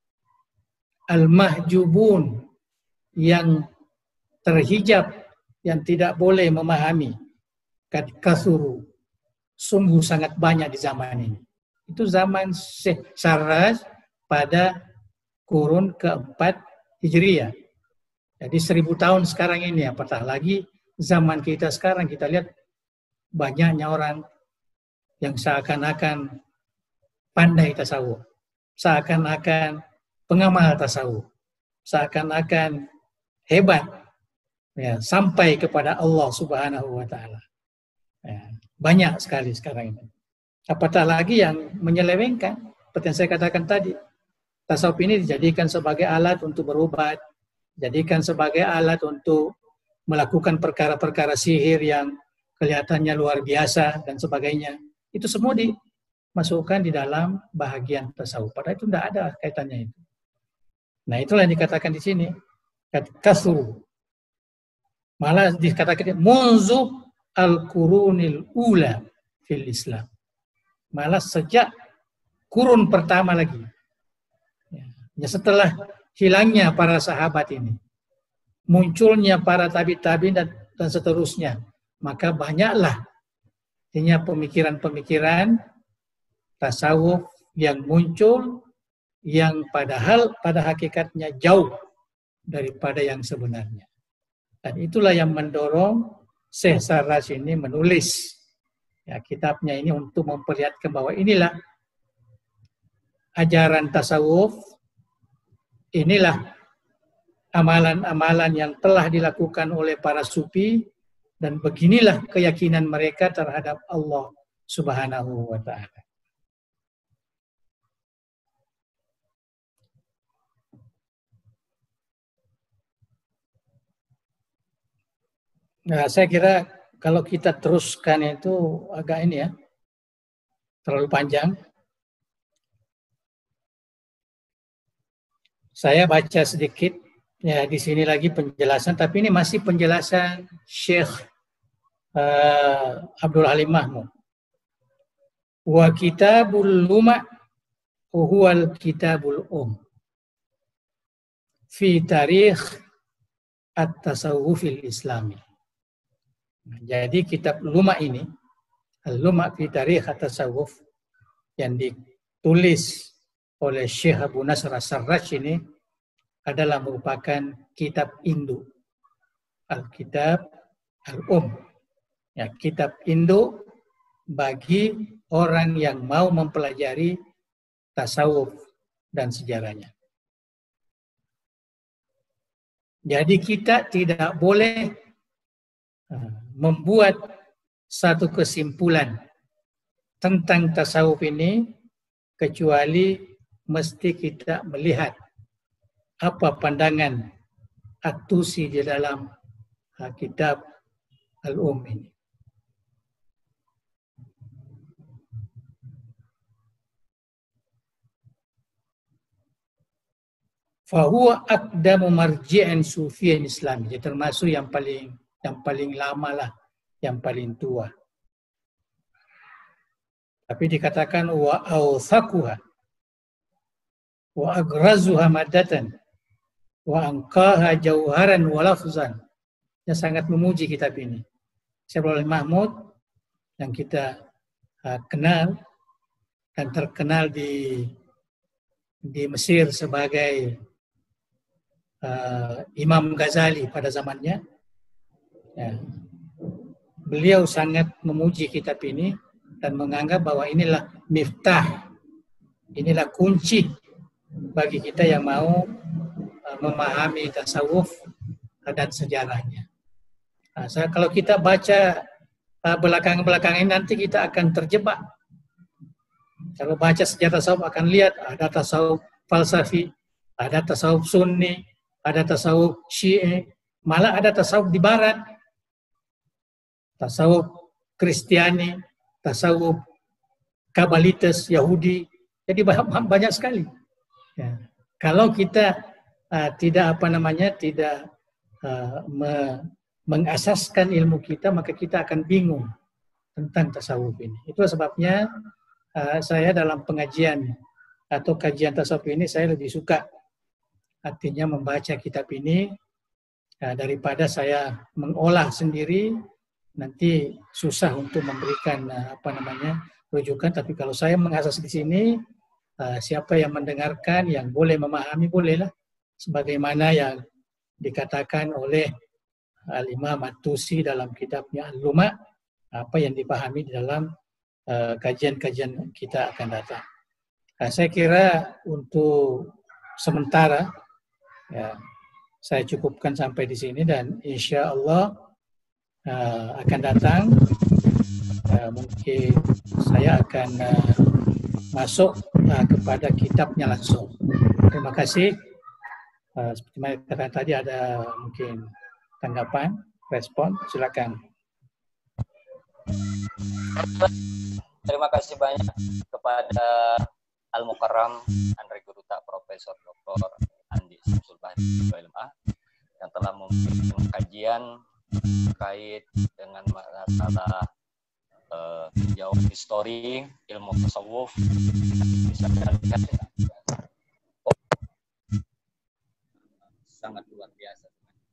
al-mahjubun yang terhijab, yang tidak boleh memahami, kad kasuru, sungguh sangat banyak di zaman ini. Itu zaman Syekh Sarraj pada kurun keempat Hijriyah. Jadi 1000 tahun sekarang ini, apatah lagi zaman kita sekarang, kita lihat banyaknya orang yang seakan-akan pandai tasawuf, seakan-akan pengamal tasawuf, seakan-akan hebat, ya, sampai kepada Allah Subhanahu wa Ta'ala. Ya, banyak sekali sekarang ini. Apatah lagi yang menyelewengkan, seperti yang saya katakan tadi, tasawuf ini dijadikan sebagai alat untuk berobat, jadikan sebagai alat untuk melakukan perkara-perkara sihir yang kelihatannya luar biasa dan sebagainya. Itu semua dimasukkan di dalam bahagian tasawuf. Padahal itu tidak ada kaitannya itu. Nah, itulah yang dikatakan di sini. Kasru. Malah dikatakan munzu al-qurunil ula fil Islam. Malah sejak kurun pertama lagi. Ya, setelah hilangnya para sahabat ini, munculnya para tabi-tabi'in dan seterusnya, maka banyaklah artinya pemikiran-pemikiran tasawuf yang muncul yang padahal pada hakikatnya jauh daripada yang sebenarnya. Dan itulah yang mendorong Syekh Sarraj ini menulis ya, kitabnya ini untuk memperlihatkan bahwa inilah ajaran tasawuf, inilah amalan-amalan yang telah dilakukan oleh para sufi, dan beginilah keyakinan mereka terhadap Allah Subhanahu wa Ta'ala. Nah, saya kira kalau kita teruskan itu agak ini ya, terlalu panjang. Saya baca sedikit, ya di sini lagi penjelasan, tapi ini masih penjelasan Syekh Abdul Halim Mahmud. Wa kitabul luma huwal kitabul fi tarikh at-tasawufil islami. Jadi kitab Luma ini, Al-Luma fi Tarikh At-Tasawuf, yang ditulis oleh Syekh Abu Nasr As-Sarraj ini adalah merupakan kitab induk Alkitab ya, kitab induk bagi orang yang mau mempelajari tasawuf dan sejarahnya. Jadi kita tidak boleh membuat satu kesimpulan tentang tasawuf ini kecuali mesti kita melihat apa pandangan At-Tusi di dalam kitab Al-Um ini. Fahuwa aqdamu marji'an sufiyan Islam. Jadi termasuk yang paling lama lah, yang paling tua. Tapi dikatakan wa awthaquha wa agrazuha madatan wa anqaha jauharan wa lafzan. Yang sangat memuji kitab ini. Syekh Abdul Mahmud yang kita kenal dan terkenal di Mesir sebagai Imam Ghazali pada zamannya. Ya. Beliau sangat memuji kitab ini dan menganggap bahwa inilah miftah, inilah kunci bagi kita yang mau memahami tasawuf dan sejarahnya. Kalau kita baca belakang-belakang ini nanti kita akan terjebak. Kalau baca sejarah tasawuf akan lihat ada tasawuf falsafi, ada tasawuf sunni, ada tasawuf syi'i, malah ada tasawuf di barat, tasawuf Kristiani, tasawuf Kabalites, Yahudi. Jadi banyak sekali. Ya. Kalau kita tidak mengasaskan ilmu kita, maka kita akan bingung tentang tasawuf ini. Itu sebabnya saya dalam pengajian atau kajian tasawuf ini saya lebih suka artinya membaca kitab ini daripada saya mengolah sendiri, nanti susah untuk memberikan rujukan. Tapi kalau saya mengasas di sini, siapa yang mendengarkan, yang boleh memahami, bolehlah. Sebagaimana yang dikatakan oleh Al-Imam At-Tusi dalam kitabnya Al-Luma, apa yang dipahami di dalam kajian-kajian kita akan datang. Saya kira untuk sementara ya, saya cukupkan sampai di sini dan insya Allah akan datang mungkin saya akan masuk kepada kitabnya langsung. Terima kasih. Seperti yang kata tadi ada mungkin tanggapan, respon, silakan. Terima kasih banyak kepada Al-Mukarram Andri Guruta Profesor Dr. Andi Samsul Bahri LMA yang telah memberikan kajian terkait dengan masalah jauh histori ilmu tasawuf. Bisa kita lihat sangat luar biasa.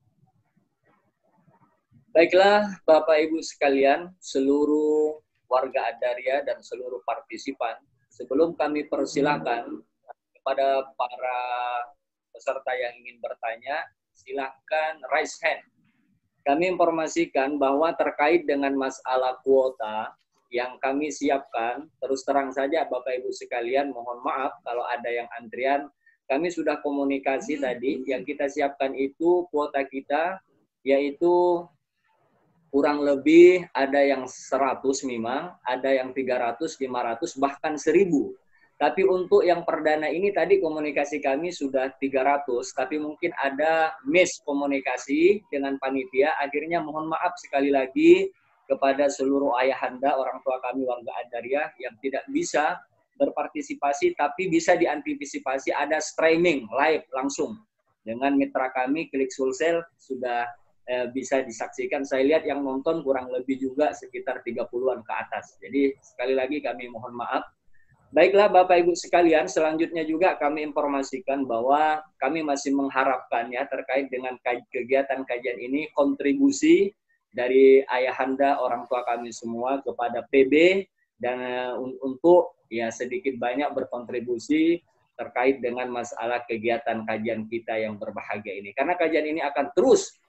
Baiklah Bapak Ibu sekalian, seluruh warga Ad-Dariyah dan seluruh partisipan, sebelum kami persilakan kepada para peserta yang ingin bertanya, silakan raise hand. Kami informasikan bahwa terkait dengan masalah kuota yang kami siapkan, terus terang saja Bapak Ibu sekalian, mohon maaf kalau ada yang antrian. Kami sudah komunikasi tadi, yang kita siapkan itu kuota kita yaitu kurang lebih ada yang 100 memang, ada yang 300, 500, bahkan 1000. Tapi untuk yang perdana ini tadi komunikasi kami sudah 300, tapi mungkin ada miskomunikasi dengan panitia. Akhirnya mohon maaf sekali lagi kepada seluruh ayahanda, orang tua kami warga Ad-Dariyah yang tidak bisa berpartisipasi, tapi bisa diantisipasi ada streaming live langsung. Dengan mitra kami, Klik Sulsel, sudah bisa disaksikan. Saya lihat yang nonton kurang lebih juga sekitar 30-an ke atas. Jadi sekali lagi kami mohon maaf. Baiklah Bapak Ibu sekalian, selanjutnya juga kami informasikan bahwa kami masih mengharapkan ya terkait dengan kegiatan kajian ini kontribusi dari ayahanda orang tua kami semua kepada PB dan untuk ya sedikit banyak berkontribusi terkait dengan masalah kegiatan kajian kita yang berbahagia ini. Karena kajian ini akan terus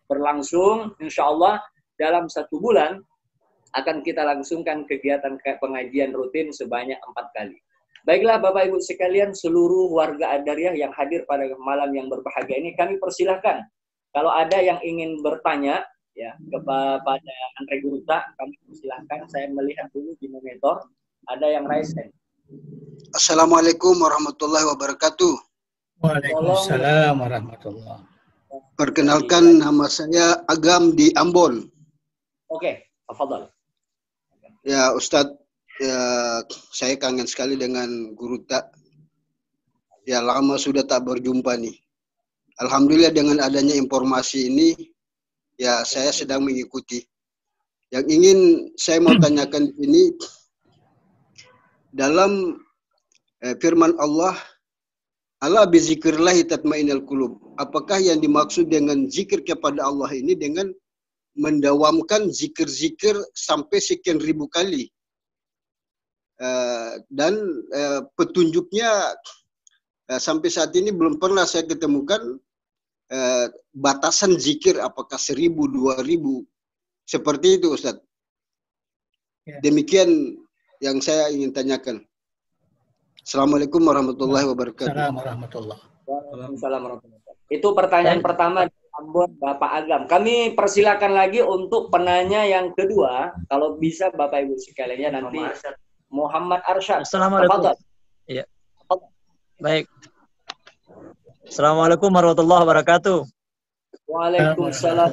berlangsung. Insya Allah dalam 1 bulan akan kita langsungkan kegiatan pengajian rutin sebanyak 4 kali. Baiklah Bapak Ibu sekalian, seluruh warga Adariyah yang hadir pada malam yang berbahagia ini, kami persilahkan. Kalau ada yang ingin bertanya ya kepada Andre Guruta, kami persilahkan. Saya melihat dulu di monitor, ada yang raise hand. Assalamualaikum warahmatullahi wabarakatuh. Waalaikumsalam warahmatullahi. Perkenalkan, nama saya Agam di Ambon. Oke, tafadhal. Ya Ustadz, ya, saya kangen sekali dengan Guruta. Ya lama sudah tak berjumpa nih. Alhamdulillah dengan adanya informasi ini, ya saya sedang mengikuti. Yang ingin saya mau tanyakan ini, dalam firman Allah, ala bizikrillahi tatmainnul qulub. Apakah yang dimaksud dengan zikir kepada Allah ini dengan mendawamkan zikir-zikir sampai sekian ribu kali? Dan petunjuknya sampai saat ini belum pernah saya ketemukan batasan zikir, apakah 1000, 2000, seperti itu Ustadz. Demikian yang saya ingin tanyakan. Assalamualaikum warahmatullahi wabarakatuh. Waalaikumsalam Waalaikumsalam. Itu pertanyaan pertama di Ambon, Bapak Agam. Kami persilakan lagi untuk penanya yang kedua, kalau bisa Bapak Ibu sekalian nanti. Muhammad Arsyad. Assalamualaikum. Iya. Baik. Assalamualaikum warahmatullahi wabarakatuh. Waalaikumsalam.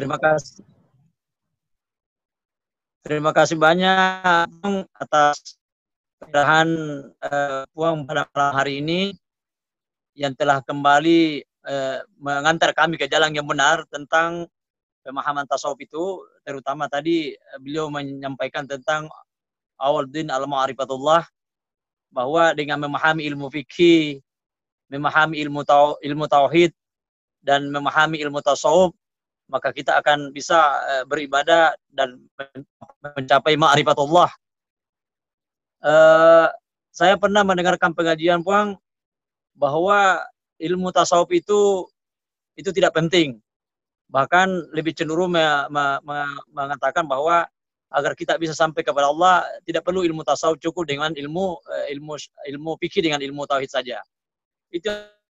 Terima kasih banyak atas kehadiran Puang pada malam hari ini yang telah kembali mengantar kami ke jalan yang benar tentang pemahaman tasawuf itu, terutama tadi beliau menyampaikan tentang awal din al-ma'rifatullah, bahwa dengan memahami ilmu fikih, memahami ilmu tauhid, dan memahami ilmu tasawuf, maka kita akan bisa beribadah dan mencapai ma'rifatullah. Saya pernah mendengarkan pengajian Puang bahwa ilmu tasawuf itu tidak penting. Bahkan lebih cenderung mengatakan bahwa agar kita bisa sampai kepada Allah tidak perlu ilmu tasawuf, cukup dengan ilmu fikih dengan ilmu tauhid saja. Itu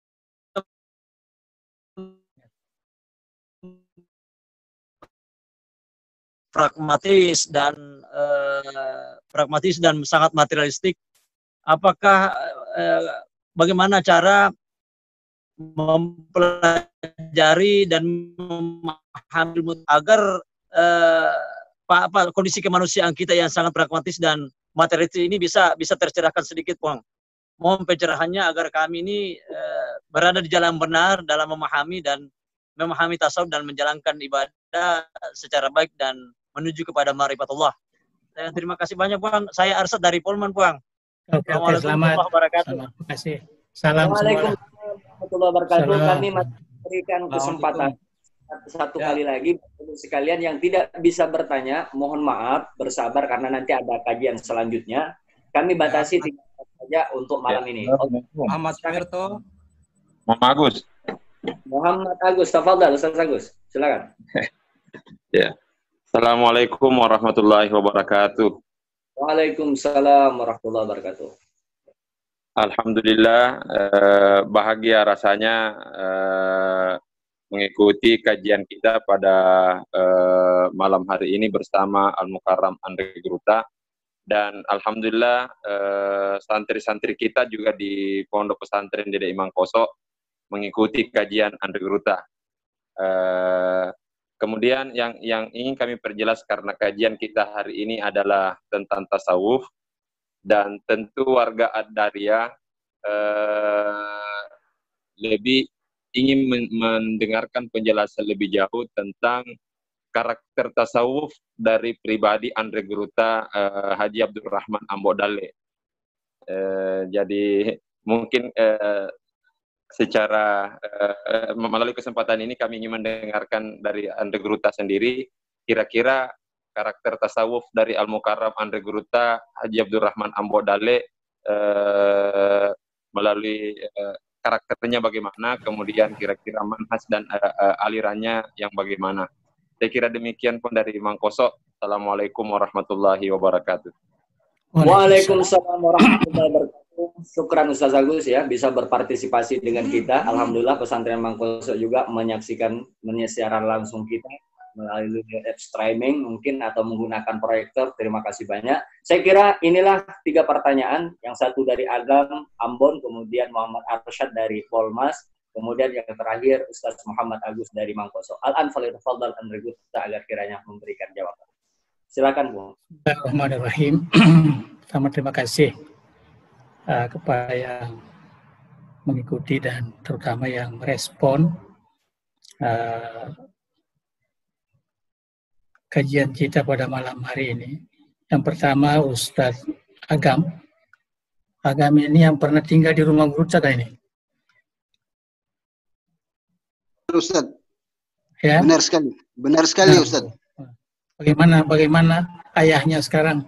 pragmatis dan sangat materialistik. Apakah bagaimana cara mempelajari dan memahami agar kondisi kemanusiaan kita yang sangat pragmatis dan materialistis ini bisa tercerahkan sedikit, Puang. Mohon pencerahannya agar kami ini berada di jalan benar dalam memahami tasawuf dan menjalankan ibadah secara baik dan menuju kepada ma'rifatullah. Terima kasih banyak, Puang. Saya Arsyad dari Polman, Puang. Oke, selamat. Terima kasih. Salam semua. Warahmatullahi wabarakatuh. Kami masih berikan kesempatan satu kali lagi sekalian yang tidak bisa bertanya, mohon maaf, bersabar karena nanti ada kajian selanjutnya. Kami batasi 3 saja untuk malam ini. Muhammad Firto. Muhammad Agus, tafadhal Ustaz Agus. Silakan. Ya. Assalamualaikum warahmatullahi wabarakatuh. Waalaikumsalam warahmatullahi wabarakatuh. Alhamdulillah, bahagia rasanya mengikuti kajian kita pada malam hari ini bersama Al-Mukarram Andre Guruta. Dan alhamdulillah santri-santri kita juga di Pondok Pesantren Dede Imam Koso mengikuti kajian Andre Guruta. Kemudian yang ingin kami perjelas karena kajian kita hari ini adalah tentang tasawuf, dan tentu warga Ad-Dariyah lebih ingin mendengarkan penjelasan lebih jauh tentang karakter tasawuf dari pribadi Andre Guruta Haji Abdurrahman Ambodale. Jadi mungkin secara melalui kesempatan ini kami ingin mendengarkan dari Andre Guruta sendiri, kira-kira karakter tasawuf dari Al-Mukarram Andre Guruta Haji Abdurrahman Ambodale melalui karakternya bagaimana, kemudian kira-kira manhaj dan alirannya yang bagaimana. Saya kira demikian pun dari Mang Koso. Assalamualaikum warahmatullahi wabarakatuh. Waalaikumsalam warahmatullahi wabarakatuh. Syukran Ustaz Agus ya bisa berpartisipasi dengan kita. Alhamdulillah pesantren Mang Koso juga menyaksikan siaran langsung kita melalui web streaming mungkin atau menggunakan proyektor. Terima kasih banyak. Saya kira inilah 3 pertanyaan. Yang satu dari Agam Ambon, kemudian Muhammad Arsyad dari Polmas, kemudian yang terakhir Ustaz Muhammad Agus dari Mang Koso. Al-an falidfadal Andre Gupta agar kiranya memberikan jawaban. Silakan, Bu. Bismillahirrahmanirrahim. Pertama terima kasih kepada yang mengikuti dan terutama yang merespon kajian kita pada malam hari ini. Yang pertama Ustadz Agam. Agam ini yang pernah tinggal di rumah Guru Ustadz ini. Ustadz. Ya. Benar sekali Ustadz. Bagaimana ayahnya sekarang?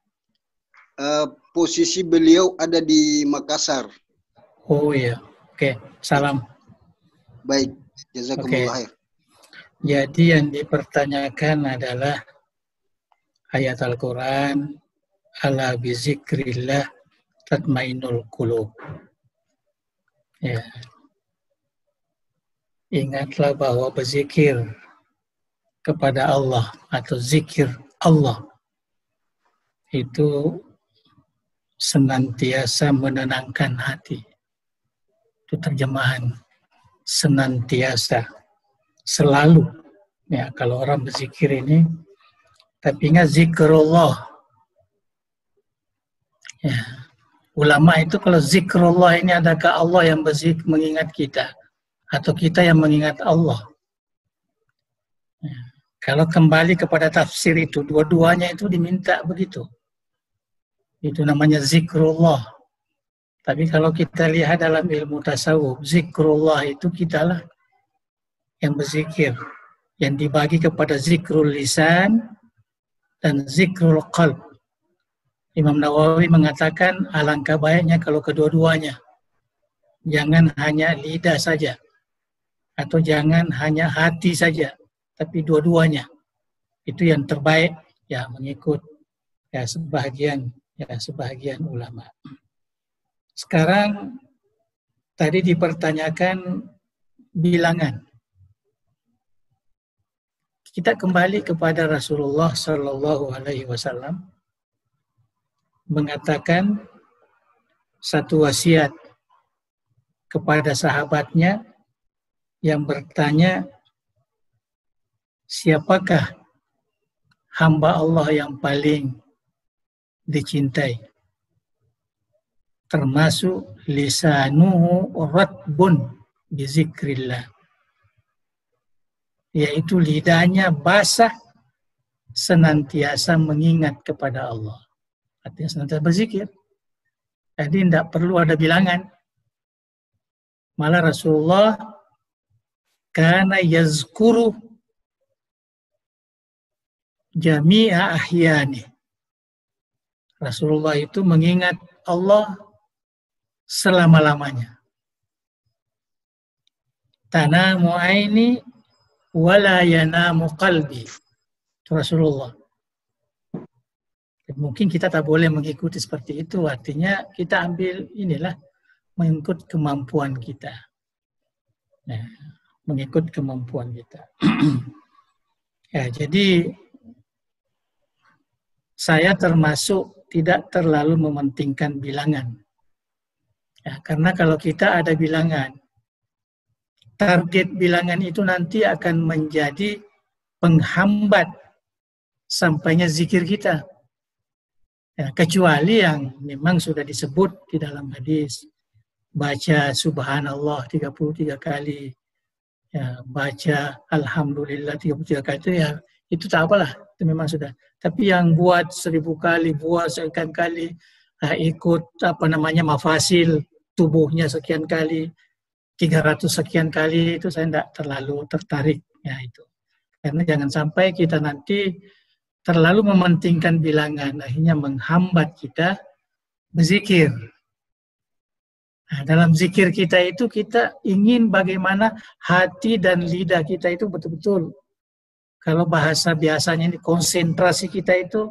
Posisi beliau ada di Makassar. Oh iya, oke. Salam. Baik, jazakumullah khair. Jadi yang dipertanyakan adalah ayat Al-Quran, ala bizikrillah tatmainul qulub. Ya. Ingatlah bahwa berzikir kepada Allah atau zikir Allah itu senantiasa menenangkan hati. Itu terjemahan senantiasa, selalu. Ya, kalau orang berzikir ini, tapi ingat zikrullah. Ya. Ulama itu kalau zikrullah ini adakah Allah yang berzikir mengingat kita atau kita yang mengingat Allah? Ya. Kalau kembali kepada tafsir itu, dua-duanya itu diminta begitu. Itu namanya zikrullah. Tapi kalau kita lihat dalam ilmu tasawuf, zikrullah itu kitalah yang berzikir. Yang dibagi kepada zikrul lisan dan zikrul qalb. Imam Nawawi mengatakan alangkah baiknya kalau kedua-duanya. Jangan hanya lidah saja. Atau jangan hanya hati saja. Tapi dua-duanya. Itu yang terbaik ya mengikut ya sebahagian ulama. Sekarang tadi dipertanyakan bilangan. Kita kembali kepada Rasulullah Shallallahu Alaihi Wasallam mengatakan satu wasiat kepada sahabatnya yang bertanya, siapakah hamba Allah yang paling dicintai? Termasuk lisanuhu ratbun bizikrillah, yaitu lidahnya basah senantiasa mengingat kepada Allah. Artinya senantiasa berzikir. Jadi tidak perlu ada bilangan. Malah Rasulullah kana yazkuru jami'a ahyani. Rasulullah itu mengingat Allah selama-lamanya. Tanamu aini wala yanamu qalbi. Itu Rasulullah. Mungkin kita tak boleh mengikuti seperti itu. Artinya kita ambil inilah mengikut kemampuan kita. Nah, mengikut kemampuan kita. Ya, jadi saya termasuk tidak terlalu mementingkan bilangan. Ya, karena kalau kita ada bilangan, target bilangan itu nanti akan menjadi penghambat sampainya zikir kita. Ya, kecuali yang memang sudah disebut di dalam hadis. Baca subhanallah 33 kali. Ya, baca alhamdulillah 33 kali itu ya itu tak apalah. Itu memang sudah. Tapi yang buat 1000 kali, buat sekian kali, ikut mafasil tubuhnya sekian kali, 300 sekian kali, itu saya tidak terlalu tertarik. Ya, itu. Karena jangan sampai kita nanti terlalu mementingkan bilangan, akhirnya menghambat kita berzikir. Nah, dalam zikir kita itu kita ingin bagaimana hati dan lidah kita itu betul-betul, kalau bahasa biasanya ini konsentrasi kita itu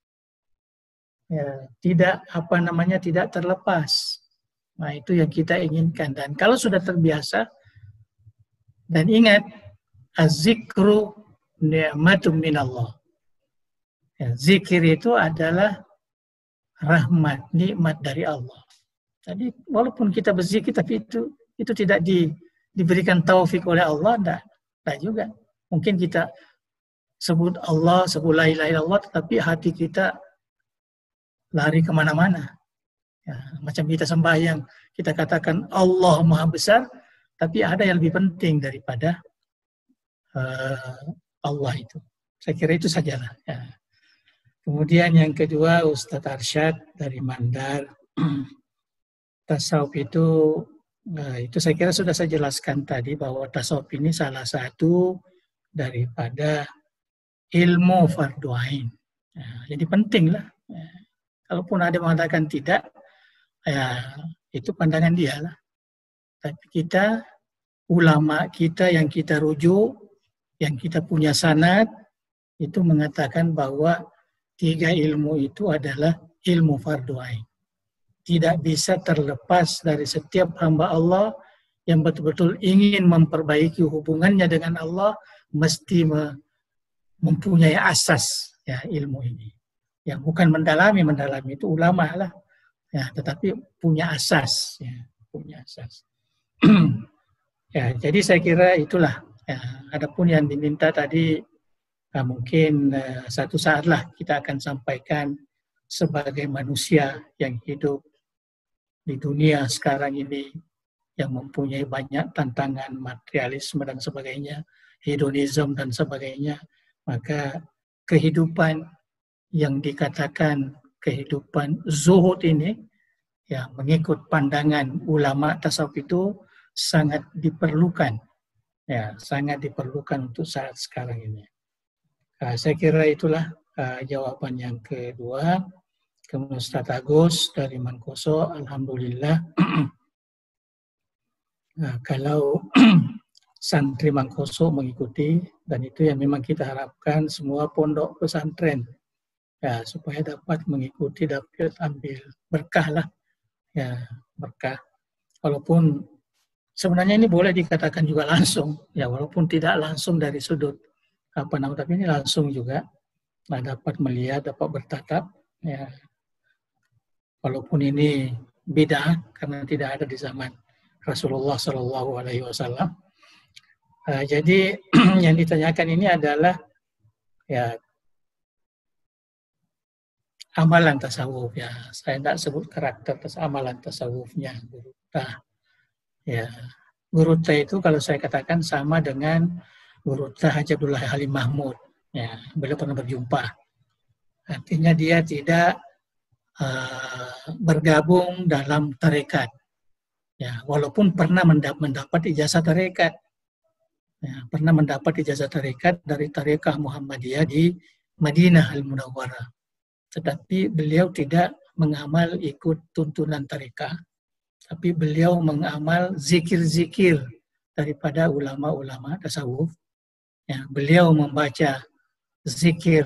ya, tidak terlepas. Nah, itu yang kita inginkan. Dan kalau sudah terbiasa, dan ingat, az-zikru ni'matum minallah. Ya, zikir itu adalah rahmat, nikmat dari Allah. Jadi walaupun kita berzikir tapi itu tidak diberikan taufik oleh Allah, enggak juga. Mungkin kita sebut Allah, sebut la ilaha illallah, tetapi hati kita lari kemana-mana. Ya, macam kita sembahyang, kita katakan Allah Maha Besar, tapi ada yang lebih penting daripada Allah itu. Saya kira itu sajalah. Ya. Kemudian yang kedua, Ustadz Arsyad dari Mandar. Tasawuf itu saya kira sudah saya jelaskan tadi bahwa tasawuf ini salah satu daripada ilmu fardu ain. Ya, jadi penting lah. Ya. Kalaupun ada mengatakan tidak, ya itu pandangan dia lah. Tapi kita, ulama kita yang kita rujuk, yang kita punya sanad, itu mengatakan bahwa 3 ilmu itu adalah ilmu fardu ain. Tidak bisa terlepas dari setiap hamba Allah yang betul-betul ingin memperbaiki hubungannya dengan Allah, mesti mempunyai asas ya ilmu ini. Yang bukan mendalami itu ulama lah. Ya, tetapi punya asas, ya, punya asas. Ya, jadi saya kira itulah. Ya, adapun yang diminta tadi, mungkin satu saatlah kita akan sampaikan sebagai manusia yang hidup di dunia sekarang ini, yang mempunyai banyak tantangan materialisme dan sebagainya, hedonisme dan sebagainya, maka kehidupan yang dikatakan kehidupan zuhud ini, ya mengikut pandangan ulama tasawuf itu sangat diperlukan, ya sangat diperlukan untuk saat sekarang ini. Saya kira itulah jawaban yang kedua. Kemudian Ustaz Agus dari Mangkoso, alhamdulillah. Kalau santri Mangkoso mengikuti, dan itu yang memang kita harapkan semua pondok pesantren, ya supaya dapat mengikuti, dapat ambil berkah lah, ya berkah. Walaupun sebenarnya ini boleh dikatakan juga langsung, ya walaupun tidak langsung dari sudut tapi ini langsung juga, dapat melihat, dapat bertatap, ya. Walaupun ini bid'ah karena tidak ada di zaman Rasulullah SAW. Jadi yang ditanyakan ini adalah ya amalan tasawuf, ya. Saya tidak sebut karakter amalan tasawufnya Gurutah. Ya, Gurutah itu kalau saya katakan sama dengan Gurutah Haji Abdullah Halim Mahmud. Ya, beliau pernah berjumpa. Artinya dia tidak bergabung dalam tarekat. Ya, walaupun pernah mendapat ijazah tarekat. Ya, pernah mendapat ijazah tarekat dari tarekah Muhammadiyah di Madinah Al-Munawwarah. Tetapi beliau tidak mengamal ikut tuntunan tarekah, tapi beliau mengamal zikir-zikir daripada ulama-ulama tasawuf. Ya, beliau membaca zikir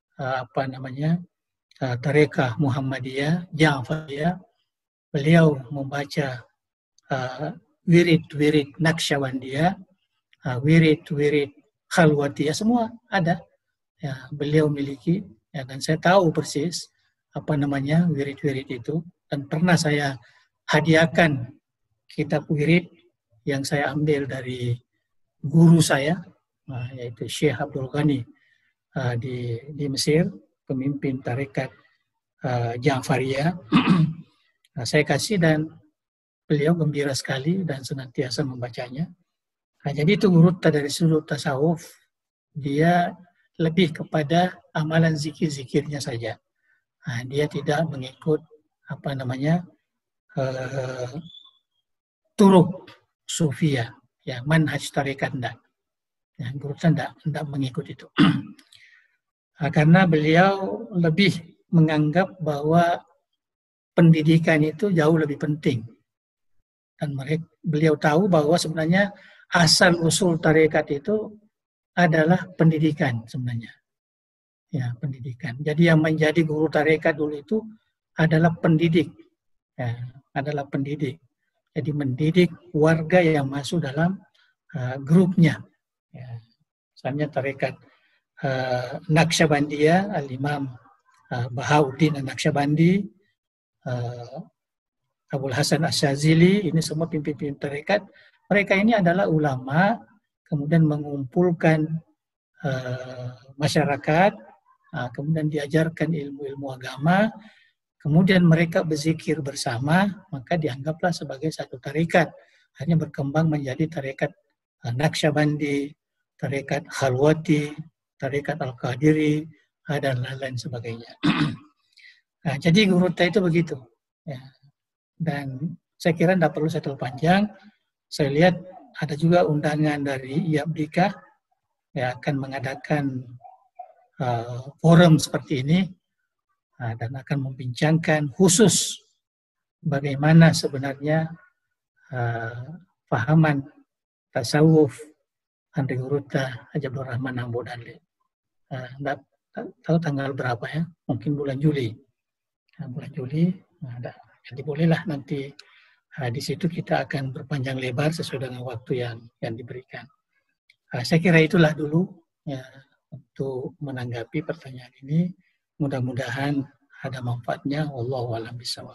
tarekah Muhammadiyah, Ja'fariyah. Beliau membaca wirid-wirid Naqsyabandiyah, wirid-wirid Khalwatiyah, semua ada. Ya, beliau miliki, ya, dan saya tahu persis wirid-wirid itu, dan pernah saya hadiahkan kitab wirid yang saya ambil dari guru saya, yaitu Syekh Abdul Ghani di Mesir, pemimpin tarekat Ja'fariyah. Saya kasih dan beliau gembira sekali dan senantiasa membacanya. Jadi itu Gurutah dari sudut tasawuf, dia lebih kepada amalan zikir-zikirnya saja. Dia tidak mengikut turuk sufiyah, ya manhaj tarekat enggak. Ya, Gurutah enggak mengikut itu. Karena beliau lebih menganggap bahwa pendidikan itu jauh lebih penting Dan beliau tahu bahwa sebenarnya asal usul tarekat itu adalah pendidikan sebenarnya. Ya, pendidikan. Jadi yang menjadi guru tarekat dulu itu adalah pendidik. Ya, adalah pendidik. Jadi mendidik warga yang masuk dalam grupnya. Ya. Misalnya tarekat Naqsyabandiyah, Al-Imam Bahauddin Naqsyabandi, Abul Hasan Asyazili, ini semua pimpin-pimpin tarekat. Mereka ini adalah ulama, kemudian mengumpulkan masyarakat, kemudian diajarkan ilmu-ilmu agama, kemudian mereka berzikir bersama, maka dianggaplah sebagai satu tarekat. Hanya berkembang menjadi tarekat Naqsyabandi, tarekat Khalwati, tarekat Al-Qadiri, dan lain-lain sebagainya. Nah, jadi gurutta itu begitu. Ya. Dan saya kira tidak perlu saya terlalu panjang. Saya lihat ada juga undangan dari IABDIKA yang akan mengadakan forum seperti ini dan akan membincangkan khusus bagaimana sebenarnya pahaman tasawuf Andri Gurutta Haji Abdul Rahman Hambudali. Tidak tahu tanggal berapa ya, mungkin bulan Juli. Bulan Juli ada. Jadi bolehlah nanti di situ kita akan berpanjang lebar sesuai dengan waktu yang diberikan. Saya kira itulah dulu ya, untuk menanggapi pertanyaan ini. Mudah-mudahan ada manfaatnya. Wallahu a'lam bishawab.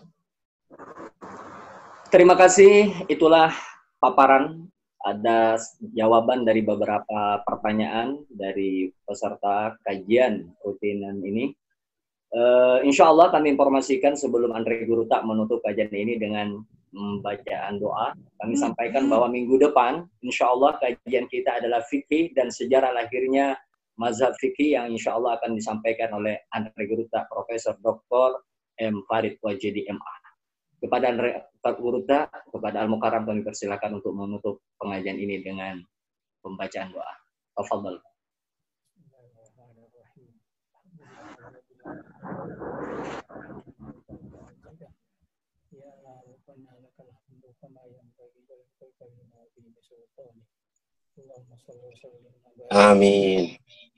Terima kasih. Itulah paparan. Ada jawaban dari beberapa pertanyaan dari peserta kajian rutinan ini. Insya Allah kami informasikan sebelum Andri Gurutta menutup kajian ini dengan bacaan doa. Kami sampaikan bahwa minggu depan, insya Allah kajian kita adalah fikih dan sejarah lahirnya mazhab fikih yang insya Allah akan disampaikan oleh Andri Gurutta, Profesor Dr. M. Farid Wajidi MA. Kepada Andri Gurutta, kepada Al-Mukarram kami persilakan untuk menutup pengajian ini dengan pembacaan doa. Tafadhal. Amin.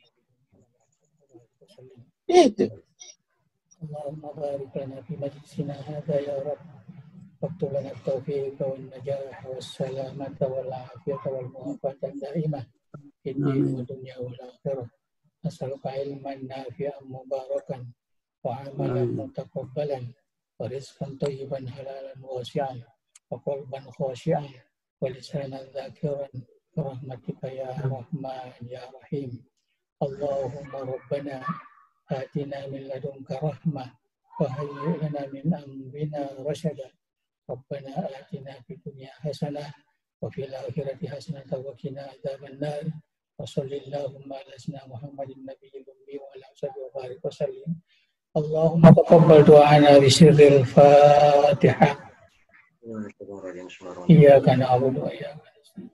Itu. Allahumma barik lana fi majlisina hadza ya Rabb. Waktub lana at-taufiq wal najah was salamata wal afiyata wal muwafaqata daimah fid din wa dunya wal akhirah. As'aluka ilman nafi'an mubarakan wa amalan mutaqabbalan wa rizqan thayyiban halalan wasi'an wa qalban khashi'an wa lisanan dzakiran rahmatika ya rahman ya rahim. Allahumma rabbana آتنا من لدنك رحمة وهيئ لنا من أمرنا رشدا ربنا آتنا في الدنيا حسنة وفي الآخرة حسنة وقنا عذاب النار وصل اللهم على سيدنا محمد النبي الأمي وعلى آله وبارك وسلم اللهم تقبل دعانا بسر الفاتحة إياك نعبد وإياك نستعين.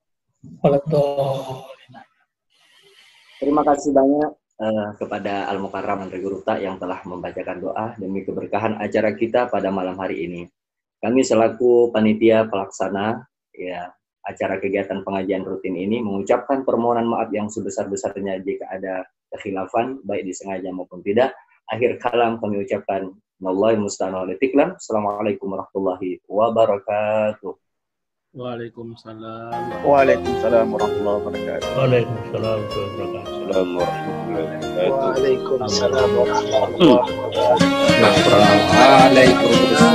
Terima kasih banyak kepada Al-Mukarram Andri Gurutta yang telah membacakan doa demi keberkahan acara kita pada malam hari ini. Kami selaku panitia pelaksana ya acara kegiatan pengajian rutin ini mengucapkan permohonan maaf yang sebesar-besarnya jika ada kekhilafan baik disengaja maupun tidak. Akhir kalam kami ucapkan wallahi musta'an wa tiklam. Assalamualaikum warahmatullahi wabarakatuh. Waalaikumsalam. Waalaikumsalam warahmatullahi wabarakatuh. Waalaikumsalam warahmatullahi wabarakatuh. Waalaikumsalam warahmatullahi wabarakatuh. Waalaikumsalam.